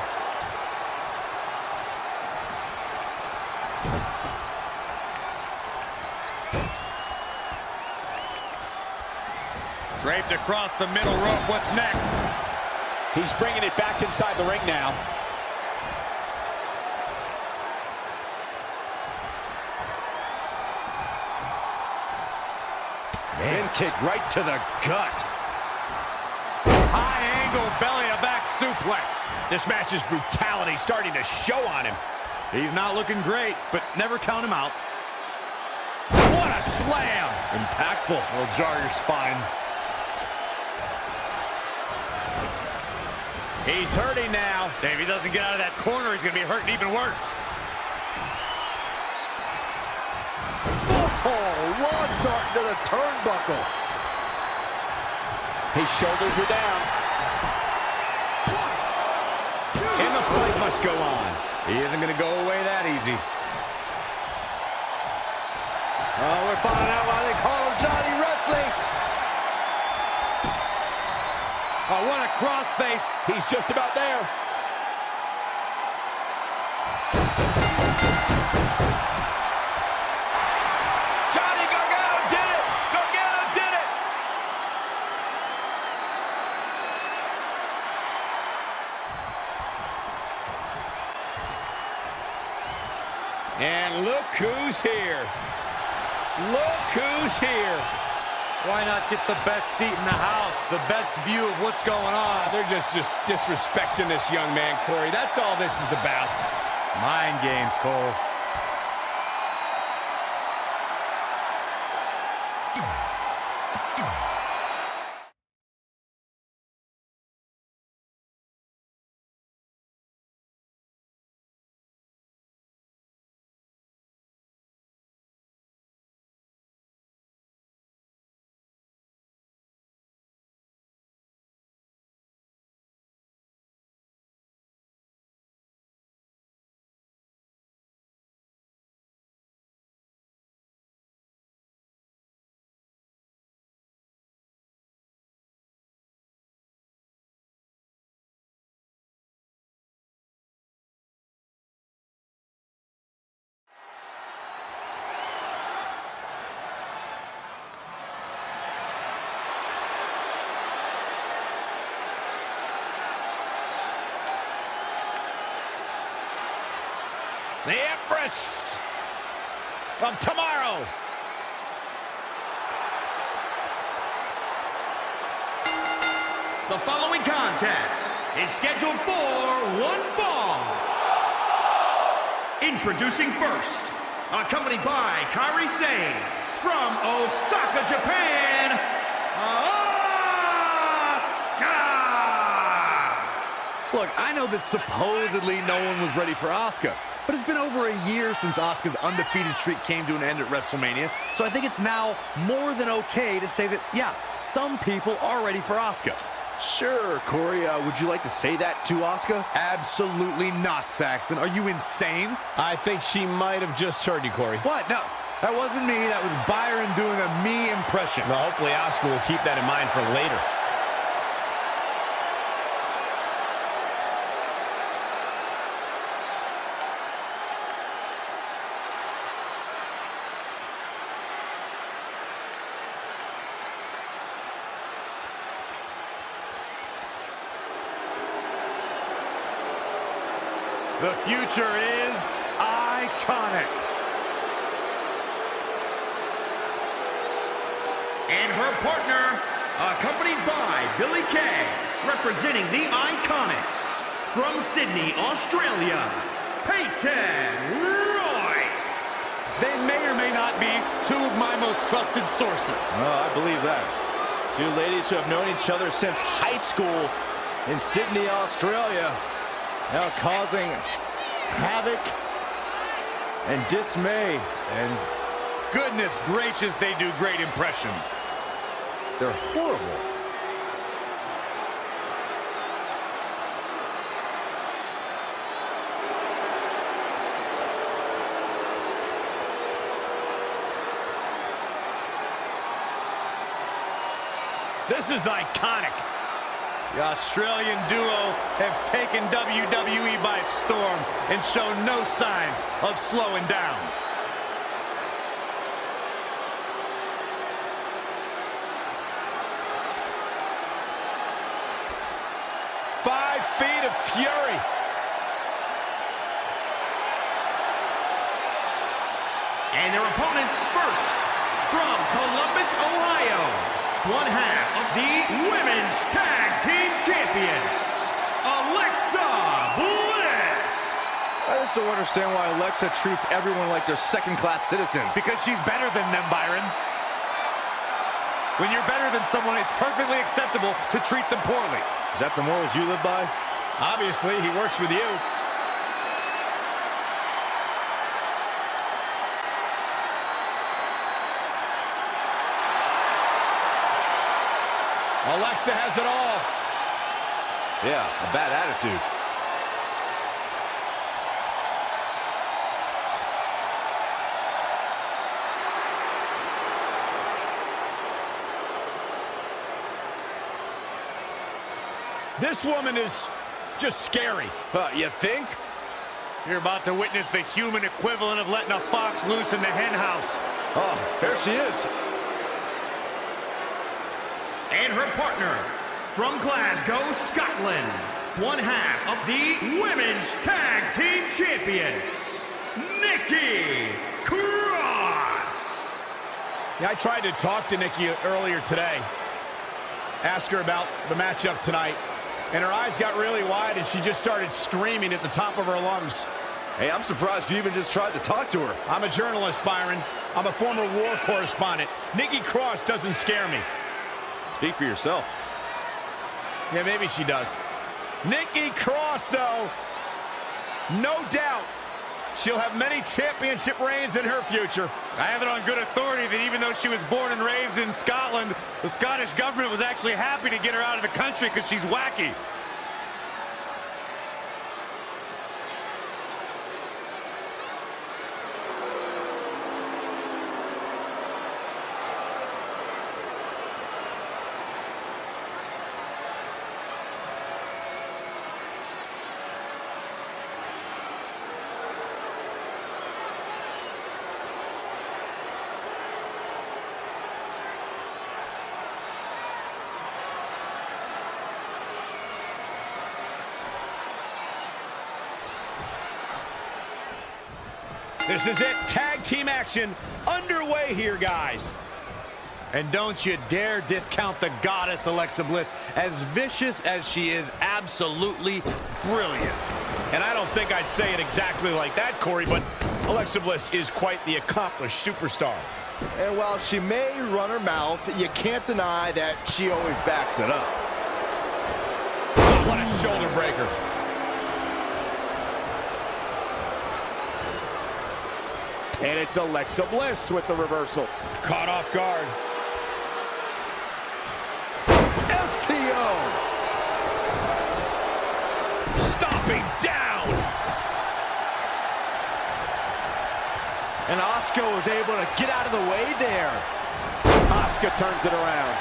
Draped across the middle rope. What's next? He's bringing it back inside the ring now. Man kick right to the gut. High angle belly-to-back suplex. This match's brutality starting to show on him. He's not looking great, but never count him out. What a slam. Impactful. Will jar your spine. He's hurting now. If he doesn't get out of that corner, he's going to be hurting even worse. Long dart to the turnbuckle. His shoulders are down. And the fight must go on. He isn't going to go away that easy. Oh, we're finding out why they call him Johnny Wrestling. Oh, what a crossface. He's just about there. Johnny Gargano did it! Gargano did it! And look who's here. Look who's here. Why not get the best seat in the house, the best view of what's going on? They're just disrespecting this young man, Corey. That's all this is about. Mind games, Cole. The Empress of Tomorrow. The following contest is scheduled for one fall. Introducing first, accompanied by Kairi Sane from Osaka, Japan, Asuka! Look, I know that supposedly no one was ready for Asuka, but it's been over a year since Asuka's undefeated streak came to an end at WrestleMania, so I think it's now more than okay to say that, yeah, some people are ready for Asuka. Sure, Corey. Would you like to say that to Asuka? Absolutely not, Saxton. Are you insane? I think she might have just heard you, Corey. What? No, that wasn't me. That was Byron doing a me impression. Well, hopefully Asuka will keep that in mind for later. The future is iconic. And her partner, accompanied by Billie Kay, representing the Iconics. From Sydney, Australia, Peyton Royce. They may or may not be two of my most trusted sources. Oh, I believe that. Two ladies who have known each other since high school in Sydney, Australia. Now causing havoc and dismay. And Goodness gracious, they do great impressions. they're horrible. This is iconic. The Australian duo have taken WWE by storm and shown no signs of slowing down. Feet of fury. And their opponents first, from Columbus, Ohio, one half of the Women's Tag Team Champions, Alexa Bliss. I just don't understand why Alexa treats everyone like they're second-class citizens. Because she's better than them, Byron. When you're better than someone, it's perfectly acceptable to treat them poorly. Is that the morals you live by? Obviously, he works with you. Alexa has it all. Yeah, a bad attitude. This woman is just scary. You think? You're about to witness the human equivalent of letting a fox loose in the hen house. Oh, there she is. And her partner, from Glasgow, Scotland, one half of the Women's Tag Team Champions, Nikki Cross. Yeah, I tried to talk to Nikki earlier today. Ask her about the matchup tonight. And her eyes got really wide and she just started screaming at the top of her lungs. Hey, I'm surprised you even just tried to talk to her. I'm a journalist, Byron. I'm a former war correspondent. Nikki Cross doesn't scare me. Speak for yourself. Yeah, maybe she does. Nikki Cross, though, no doubt she'll have many championship reigns in her future. I have it on good authority that even though she was born and raised in Scotland, the Scottish government was actually happy to get her out of the country because she's wacky. This is it. Tag team action underway here, guys. And don't you dare discount the goddess Alexa Bliss. As vicious as she is, absolutely brilliant. And I don't think I'd say it exactly like that, Corey, but Alexa Bliss is quite the accomplished superstar. And while she may run her mouth, you can't deny that she always backs it up. Oh, what a shoulder breaker. And it's Alexa Bliss with the reversal. Caught off guard. STO. Stomping down. And Asuka was able to get out of the way there. Asuka turns it around.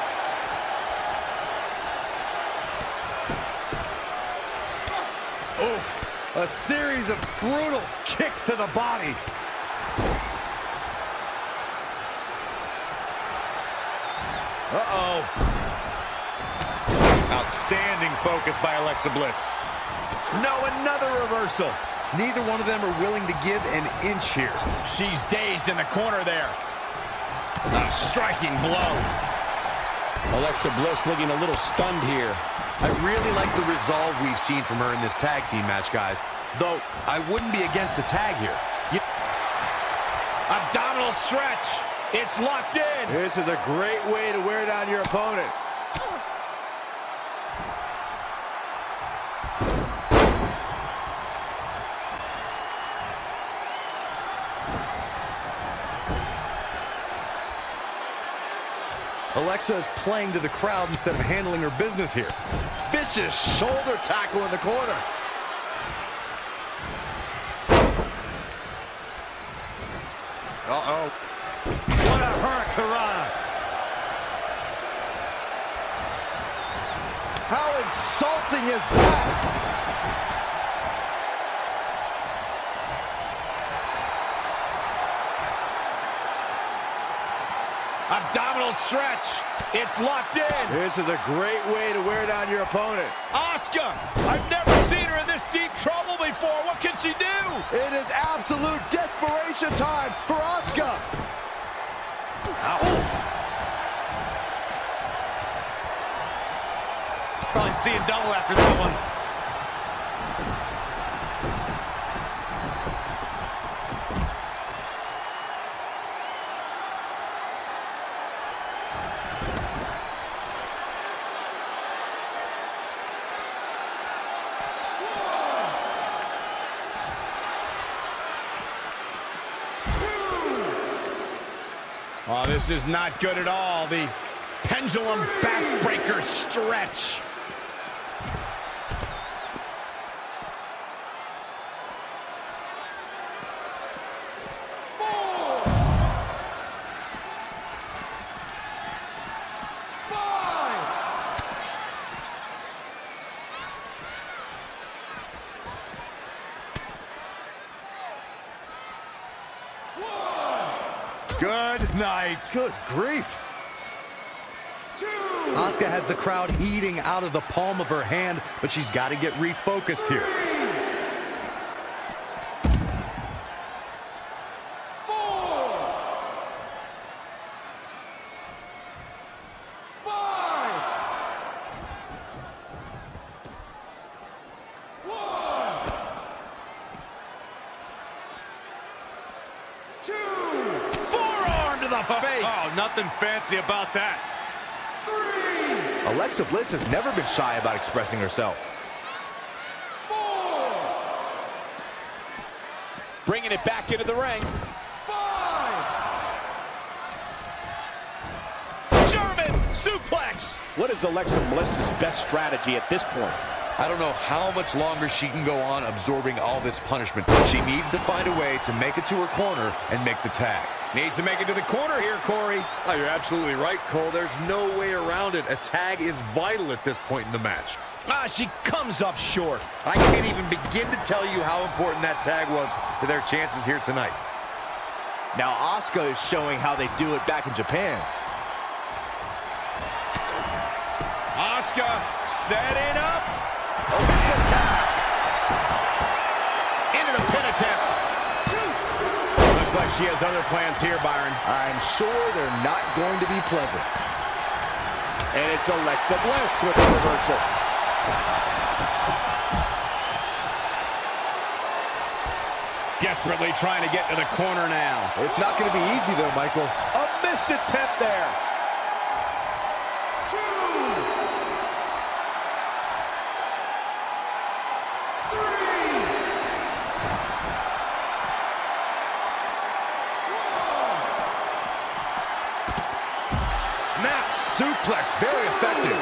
Oh, a series of brutal kicks to the body. Uh-oh. Outstanding focus by Alexa Bliss. No, another reversal. Neither one of them are willing to give an inch here. She's dazed in the corner there. A striking blow. Alexa Bliss looking a little stunned here. I really like the resolve we've seen from her in this tag team match, guys. Though, I wouldn't be against the tag here. Abdominal stretch. It's locked in. This is a great way to wear down your opponent. Alexa is playing to the crowd instead of handling her business here. Vicious shoulder tackle in the corner. Uh-oh. What a hurricanrana. How insulting is that? Abdominal stretch. It's locked in. This is a great way to wear down your opponent. Asuka, I've never seen her in this deep trouble before. What can she do? It is absolute desperation time for Asuka. Probably seeing double after that one. Oh, this is not good at all. The pendulum backbreaker stretch. Good night. Good grief. Asuka has the crowd eating out of the palm of her hand, but she's got to get refocused here. Oh, nothing fancy about that. Alexa Bliss has never been shy about expressing herself. Bringing it back into the ring. 5. German suplex. What is Alexa Bliss's best strategy at this point? I don't know how much longer she can go on absorbing all this punishment. She needs to find a way to make it to her corner and make the tag. Needs to make it to the corner here, Corey. Oh, you're absolutely right, Cole. There's no way around it. A tag is vital at this point in the match. She comes up short. I can't even begin to tell you how important that tag was to their chances here tonight. Now Asuka is showing how they do it back in Japan. Asuka setting up. Attack. Into the pin attempt. Looks like she has other plans here, Byron. I'm sure they're not going to be pleasant. And it's Alexa Bliss with the reversal. Desperately trying to get to the corner now. It's not going to be easy, though, Michael. A missed attempt there. 2, 3. Snap suplex, very effective.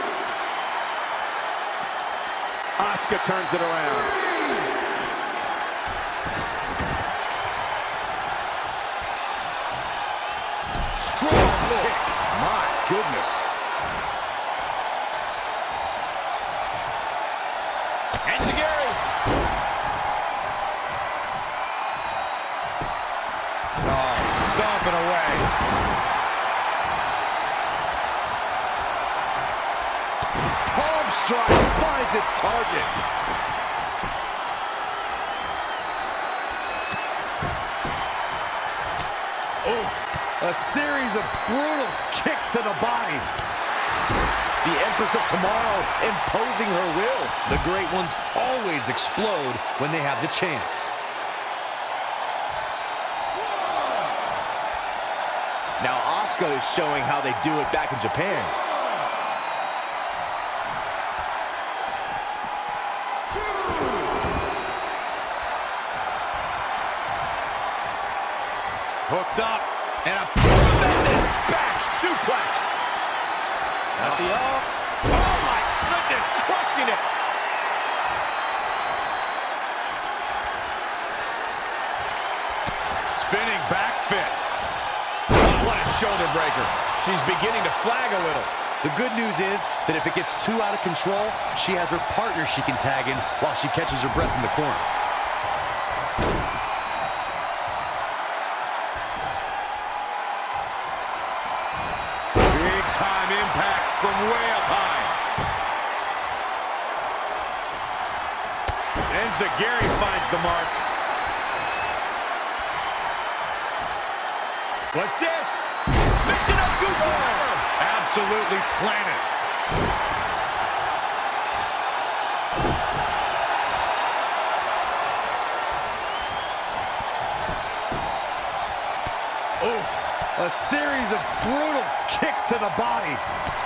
Asuka turns it around. Strong kick. My goodness. Enziguri. Oh, stomping away. Palm strike finds its target. A series of brutal kicks to the body. The Empress of Tomorrow imposing her will. The great ones always explode when they have the chance. Now Asuka is showing how they do it back in Japan. Hooked up. And a tremendous back suplex. At the oh my goodness, crushing it. Spinning back fist. Oh, what a shoulder breaker. She's beginning to flag a little. The good news is that if it gets too out of control, she has her partner she can tag in while she catches her breath in the corner. From way up high. Enziguri finds the mark. What's this? Mixing up Gucci. Absolutely planted. Oh, a series of brutal kicks to the body.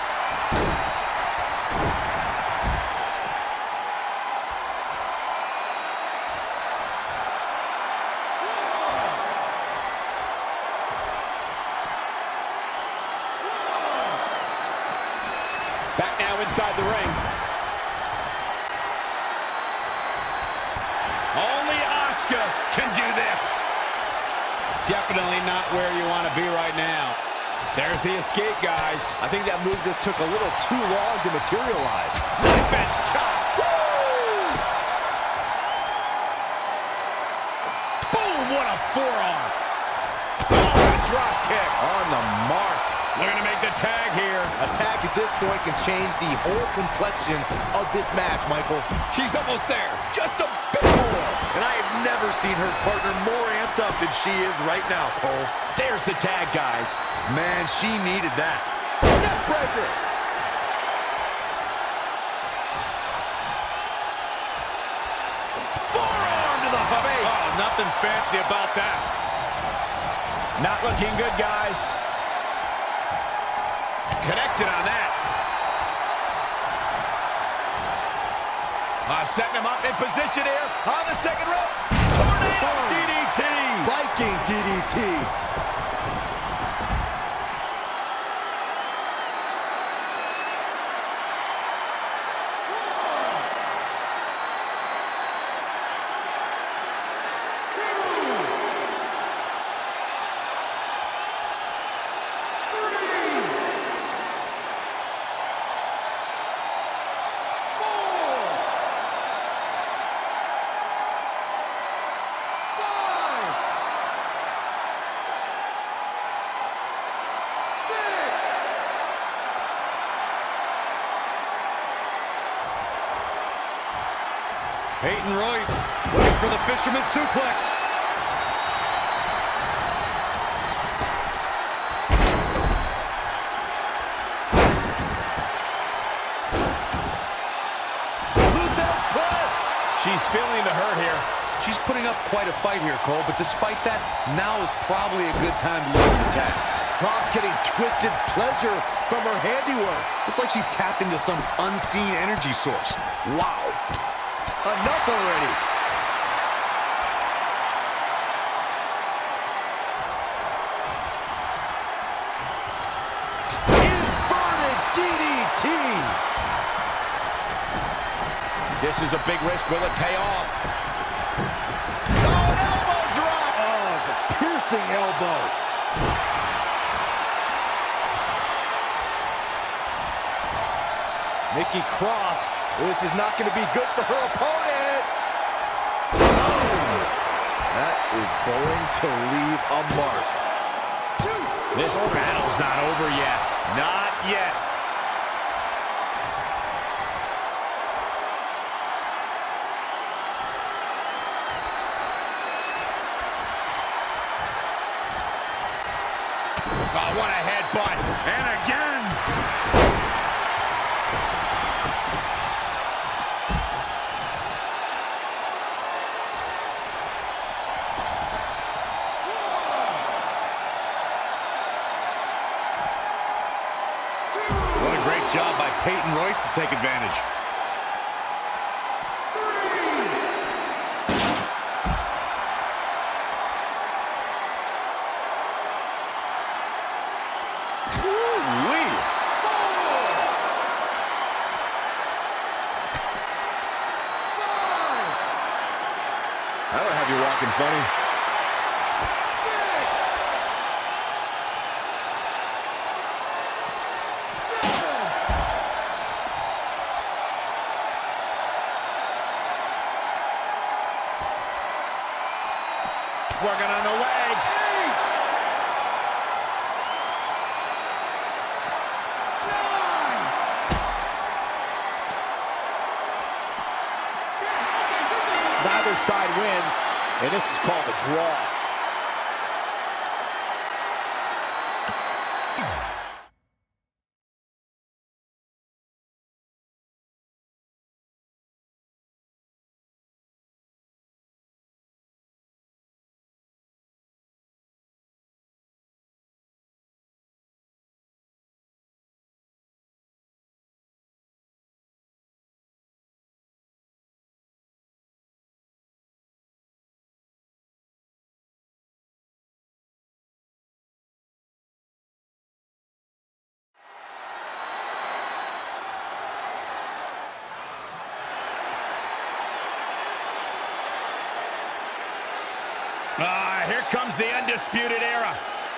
Back now inside the ring. Only Asuka can do this. Definitely not where you want to be right now. There's the escape, guys. I think that move just took a little too long to materialize. Knife edge chop. Woo! Boom, what a forearm. Oh, what a drop kick. On the mark. Looking to make the tag here. A tag at this point can change the whole complexion of this match, Michael. She's almost there. Just a bit more. And I have never seen her partner more amped up than she is right now, Cole. There's the tag, guys. Man, she needed that. Neck breaker. Forearm to the face. Oh, nothing fancy about that. Not looking good, guys. connected on that. Setting him up in position here on the second rope. Tornado DDT. Viking DDT. Peyton Royce looking for the fisherman suplex. Luther's press. She's feeling the hurt here. She's putting up quite a fight here, Cole, but despite that, now is probably a good time to look at the attack. Cross getting twisted pleasure from her handiwork. Looks like she's tapped into some unseen energy source. Wow. Enough already. Inverted DDT. This is a big risk. Will it pay off? Oh, an elbow drop. Oh, the piercing elbow. Nikki Cross. This is not going to be good for her opponent. Oh, that is going to leave a mark. This battle's not over yet. Not yet. Oh, what a headbutt. And again. What a great job by Peyton Royce to take advantage. That'll have you walking funny. Working on the leg. Neither side wins, and this is called a draw. Here comes the Undisputed Era.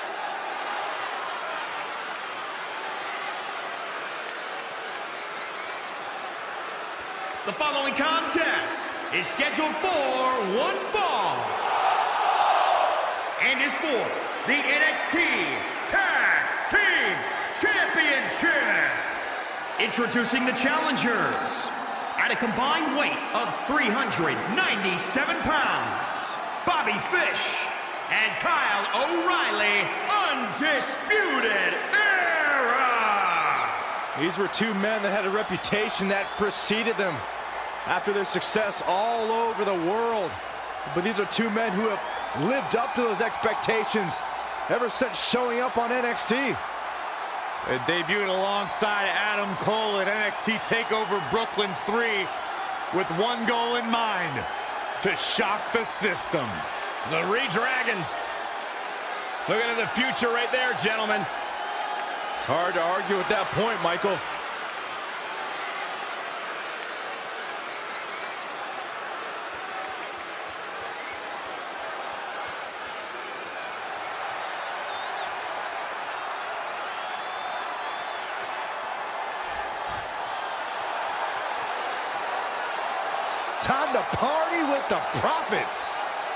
The following contest is scheduled for one fall and is for the NXT Tag Team Championship. Introducing the challengers at a combined weight of 397 pounds, Bobby Fish and Kyle O'Reilly, Undisputed Era. These were two men that had a reputation that preceded them after their success all over the world. But these are two men who have lived up to those expectations ever since showing up on NXT. It debuted alongside Adam Cole at NXT TakeOver Brooklyn 3 with one goal in mind, to shock the system. The Re-Dragons. Looking at the future right there, gentlemen. It's hard to argue with that point, Michael. Time to party with the Profits.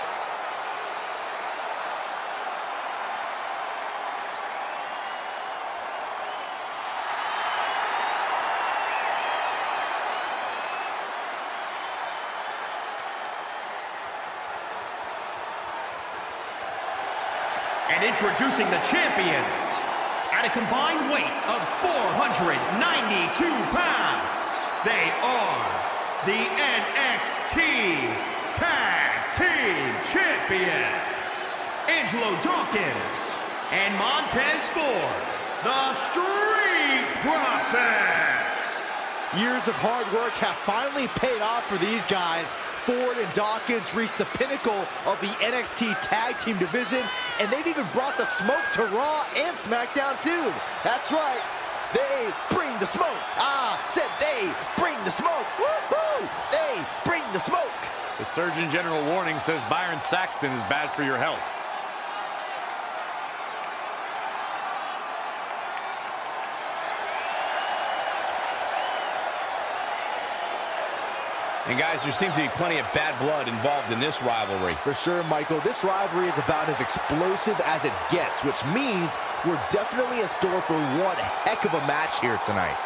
And introducing the champions, at a combined weight of 492 pounds, they are the NXT Tag Team Champions, Angelo Dawkins and Montez Ford, the Street Profits. Years of hard work have finally paid off for these guys. Ford and Dawkins reached the pinnacle of the NXT Tag Team division, and they've even brought the smoke to Raw and SmackDown too. That's right. They bring the smoke. Said they bring the smoke. Woohoo! They bring the smoke. The Surgeon General warning says Byron Saxton is bad for your health. And guys, there seems to be plenty of bad blood involved in this rivalry. For sure, Michael. This rivalry is about as explosive as it gets, which means we're definitely in store for one heck of a match here tonight.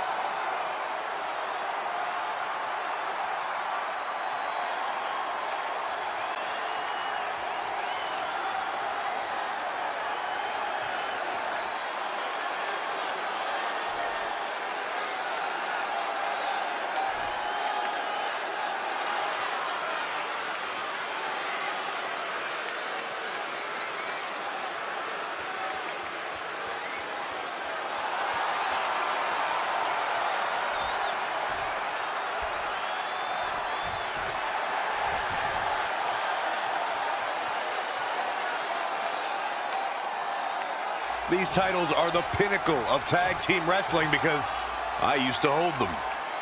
These titles are the pinnacle of tag team wrestling because I used to hold them.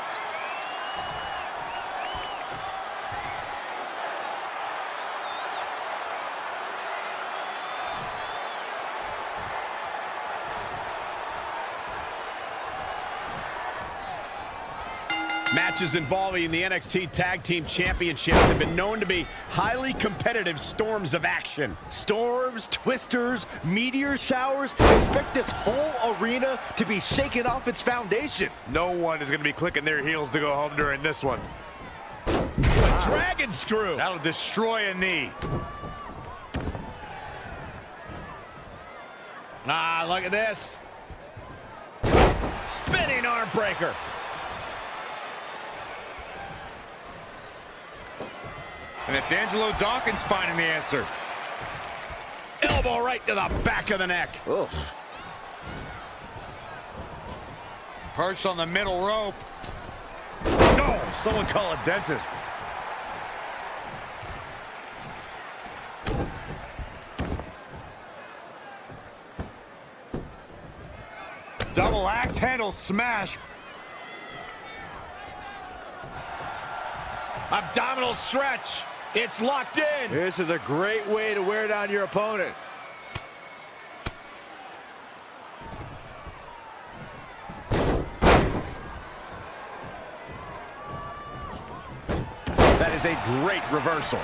Matches involving the NXT Tag Team Championships have been known to be highly competitive storms of action. Storms, twisters, meteor showers. Expect this whole arena to be shaken off its foundation. No one is going to be clicking their heels to go home during this one. A dragon screw. That'll destroy a knee. Look at this. Spinning arm breaker. And it's Angelo Dawkins finding the answer. Elbow right to the back of the neck. Oof. Perched on the middle rope. No, someone call a dentist. Double axe handle smash. Abdominal stretch. It's locked in. This is a great way to wear down your opponent. That is a great reversal.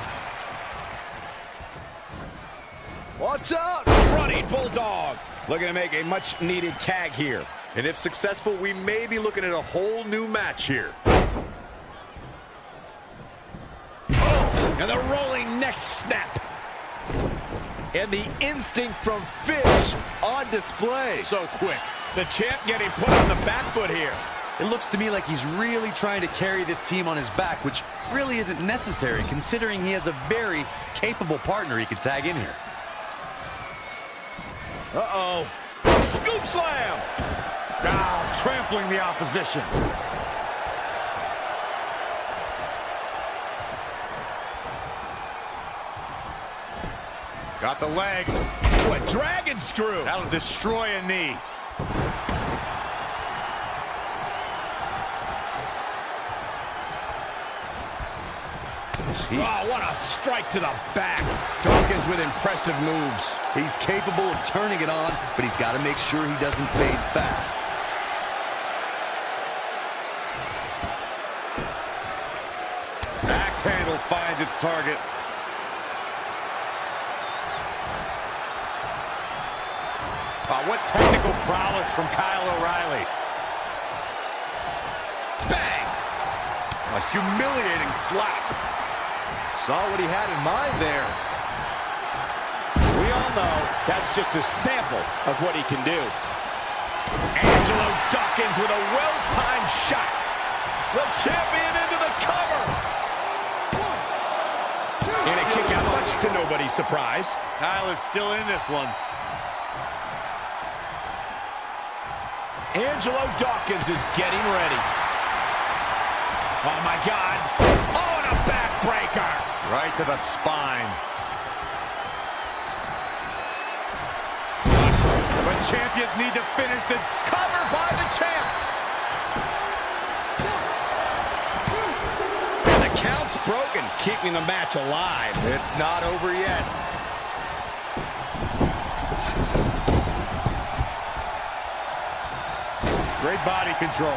Watch out! Running bulldog. Looking to make a much-needed tag here. And if successful, we may be looking at a whole new match here. And the rolling neck snap. And the instinct from Fish on display. So quick. The champ getting put on the back foot here. It looks to me like he's really trying to carry this team on his back, which really isn't necessary considering he has a very capable partner he could tag in here. Uh-oh. Scoop slam. Ah, trampling the opposition. Got the leg. Ooh, a dragon screw. That'll destroy a knee. Oh, what a strike to the back. Dawkins with impressive moves. He's capable of turning it on, but he's got to make sure he doesn't fade fast. Axe handle finds its target. What technical prowess from Kyle O'Reilly. Bang! A humiliating slap. Saw what he had in mind there. We all know that's just a sample of what he can do. Angelo Dawkins with a well-timed shot. The champion into the cover. And a kick out, much to nobody's surprise. Kyle is still in this one. Angelo Dawkins is getting ready. Oh, my God. Oh, and a backbreaker. Right to the spine. But champions need to finish this. Cover by the champ. And the count's broken, keeping the match alive. It's not over yet. Great body control.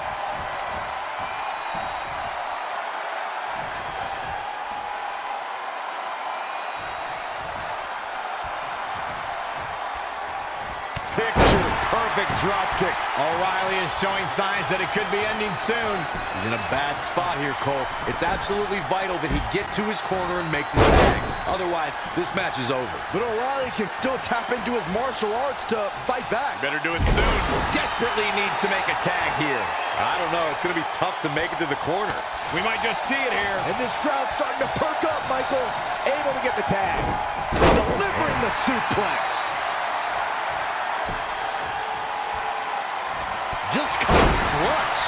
Picture-perfect drop kick. O'Reilly is showing signs that it could be ending soon. He's in a bad spot here, Cole. It's absolutely vital that he get to his corner and make the tag. Otherwise, this match is over. But O'Reilly can still tap into his martial arts to fight back. Better do it soon. Desperately needs to make a tag here. I don't know. It's going to be tough to make it to the corner. We might just see it here. And this crowd's starting to perk up, Michael. Able to get the tag. Delivering the suplex. Just coming clutch.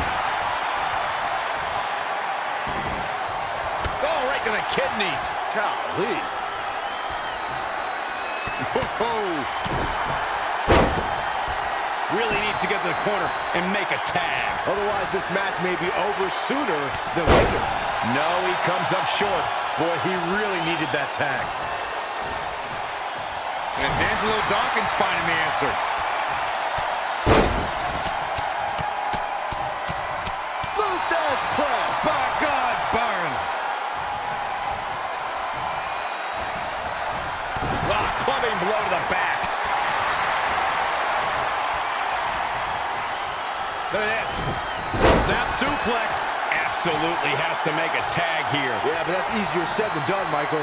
Oh, right to the kidneys. Golly. Really needs to get to the corner and make a tag. Otherwise, this match may be over sooner than later. No, he comes up short. Boy, he really needed that tag. And Angelo Dawkins finding the answer. Press. By God, burn. Clubbing blow to the back. Look at this. Snap suplex. Absolutely has to make a tag here. Yeah, but that's easier said than done, Michael.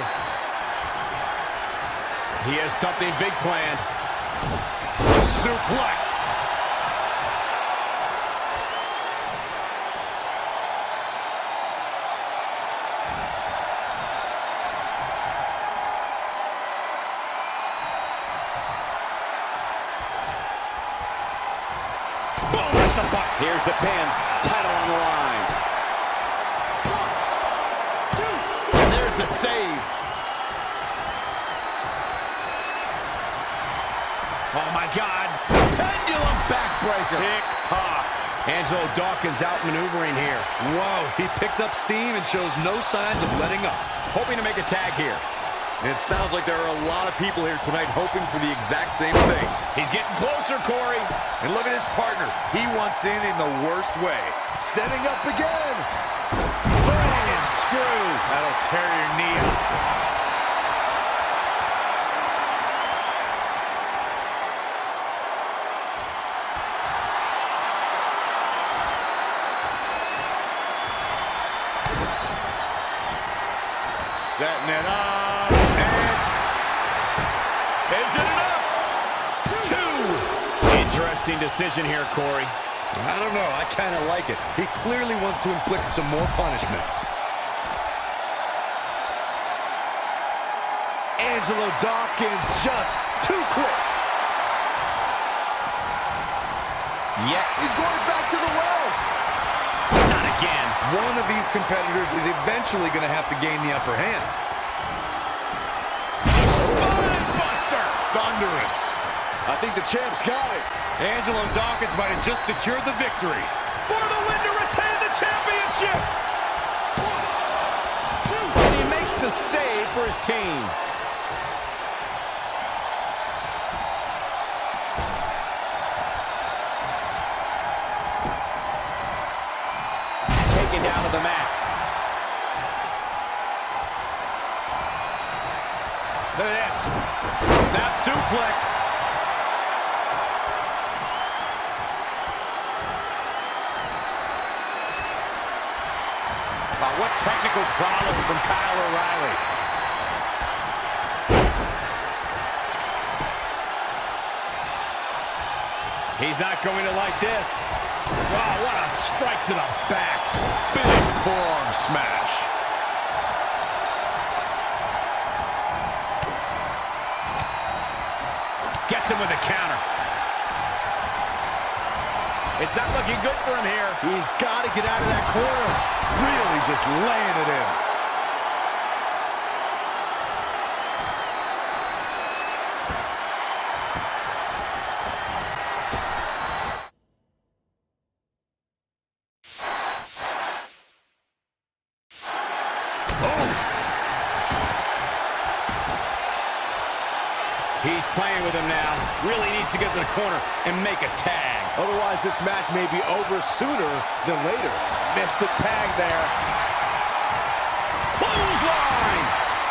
He has something big planned. Suplex. Here's the pin. Title on the line. 1, 2. And there's the save. Oh, my God. Pendulum backbreaker. Tick-tock. Angelo Dawkins outmaneuvering here. Whoa, he picked up steam and shows no signs of letting up. Hoping to make a tag here. It sounds like there are a lot of people here tonight hoping for the exact same thing. He's getting closer, Corey. And look at his partner. He wants in the worst way. Setting up again. Brilliant screw. That'll tear your knee up. Setting it up. Is it enough? 2. Interesting decision here, Corey. I don't know. I kind of like it. He clearly wants to inflict some more punishment. Angelo Dawkins just too quick. Yet he's going back to the well. Not again. One of these competitors is eventually going to have to gain the upper hand. Buster! Thunderous. I think the champ's got it. Angelo Dawkins might have just secured the victory. For the win to retain the championship! And he makes the save for his team. Taken down to the mat. Look at this. Snap suplex. What technical prowess from Kyle O'Reilly. He's not going to like this. Wow, what a strike to the back. Big forearm smash. Gets him with a counter. It's not looking good for him here. He's got to get out of that corner. Really just laying it in. He's playing with him now. Really needs to get to the corner and make a tag. Otherwise, this match may be over sooner than later. Missed the tag there. Clothesline!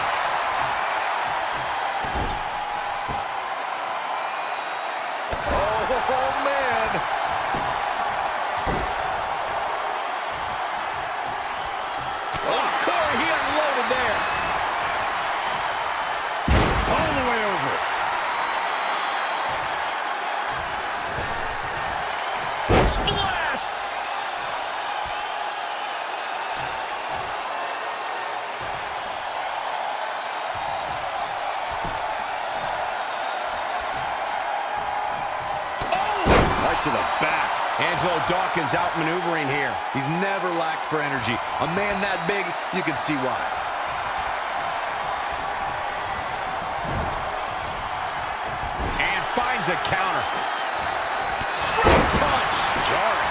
Oh, man. Oh, Corey, he unloaded there. All the way over. Splash! To the back. Angelo Dawkins outmaneuvering here. He's never lacked for energy. A man that big, you can see why. And finds a counter. Straight punch. Jarring.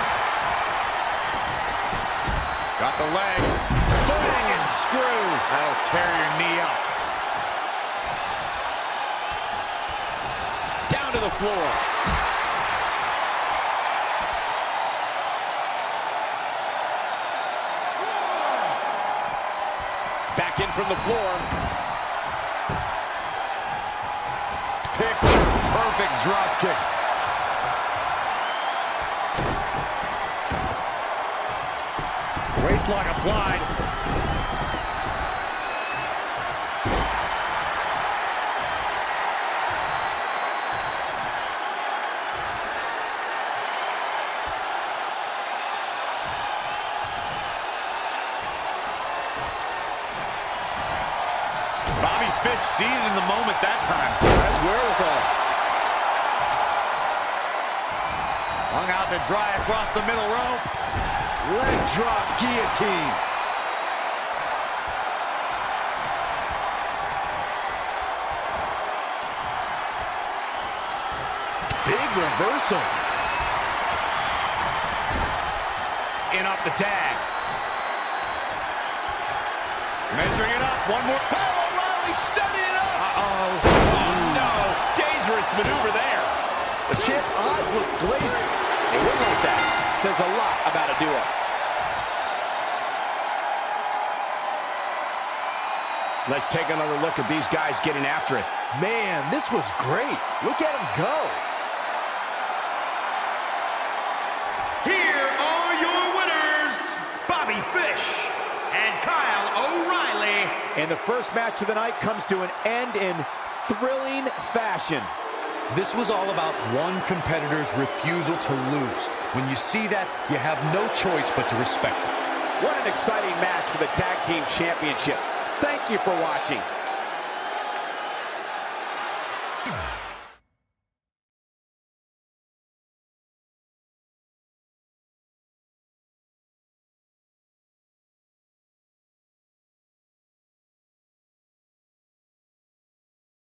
Got the leg. Bang and screw. That'll tear your knee up. Down to the floor. Back in from the floor. Picture perfect drop kick. Waistlock applied. Bobby Fish seized in the moment that time. That's wherewithal. Hung out to dry across the middle rope. Leg drop guillotine. Big reversal. In off the tag. Measuring it up. One more. Oh, O'Reilly setting it up. Uh-oh. Oh, no. Dangerous maneuver there. The champ's eyes look glazed. They look like that. Says a lot about a duo. Let's take another look at these guys getting after it. Man, this was great. Look at him go. Here are your winners, Bobby Fish and Kyle O'Reilly. And the first match of the night comes to an end in thrilling fashion. This was all about one competitor's refusal to lose. When you see that, you have no choice but to respect it. What an exciting match for the Tag Team Championship. Thank you for watching.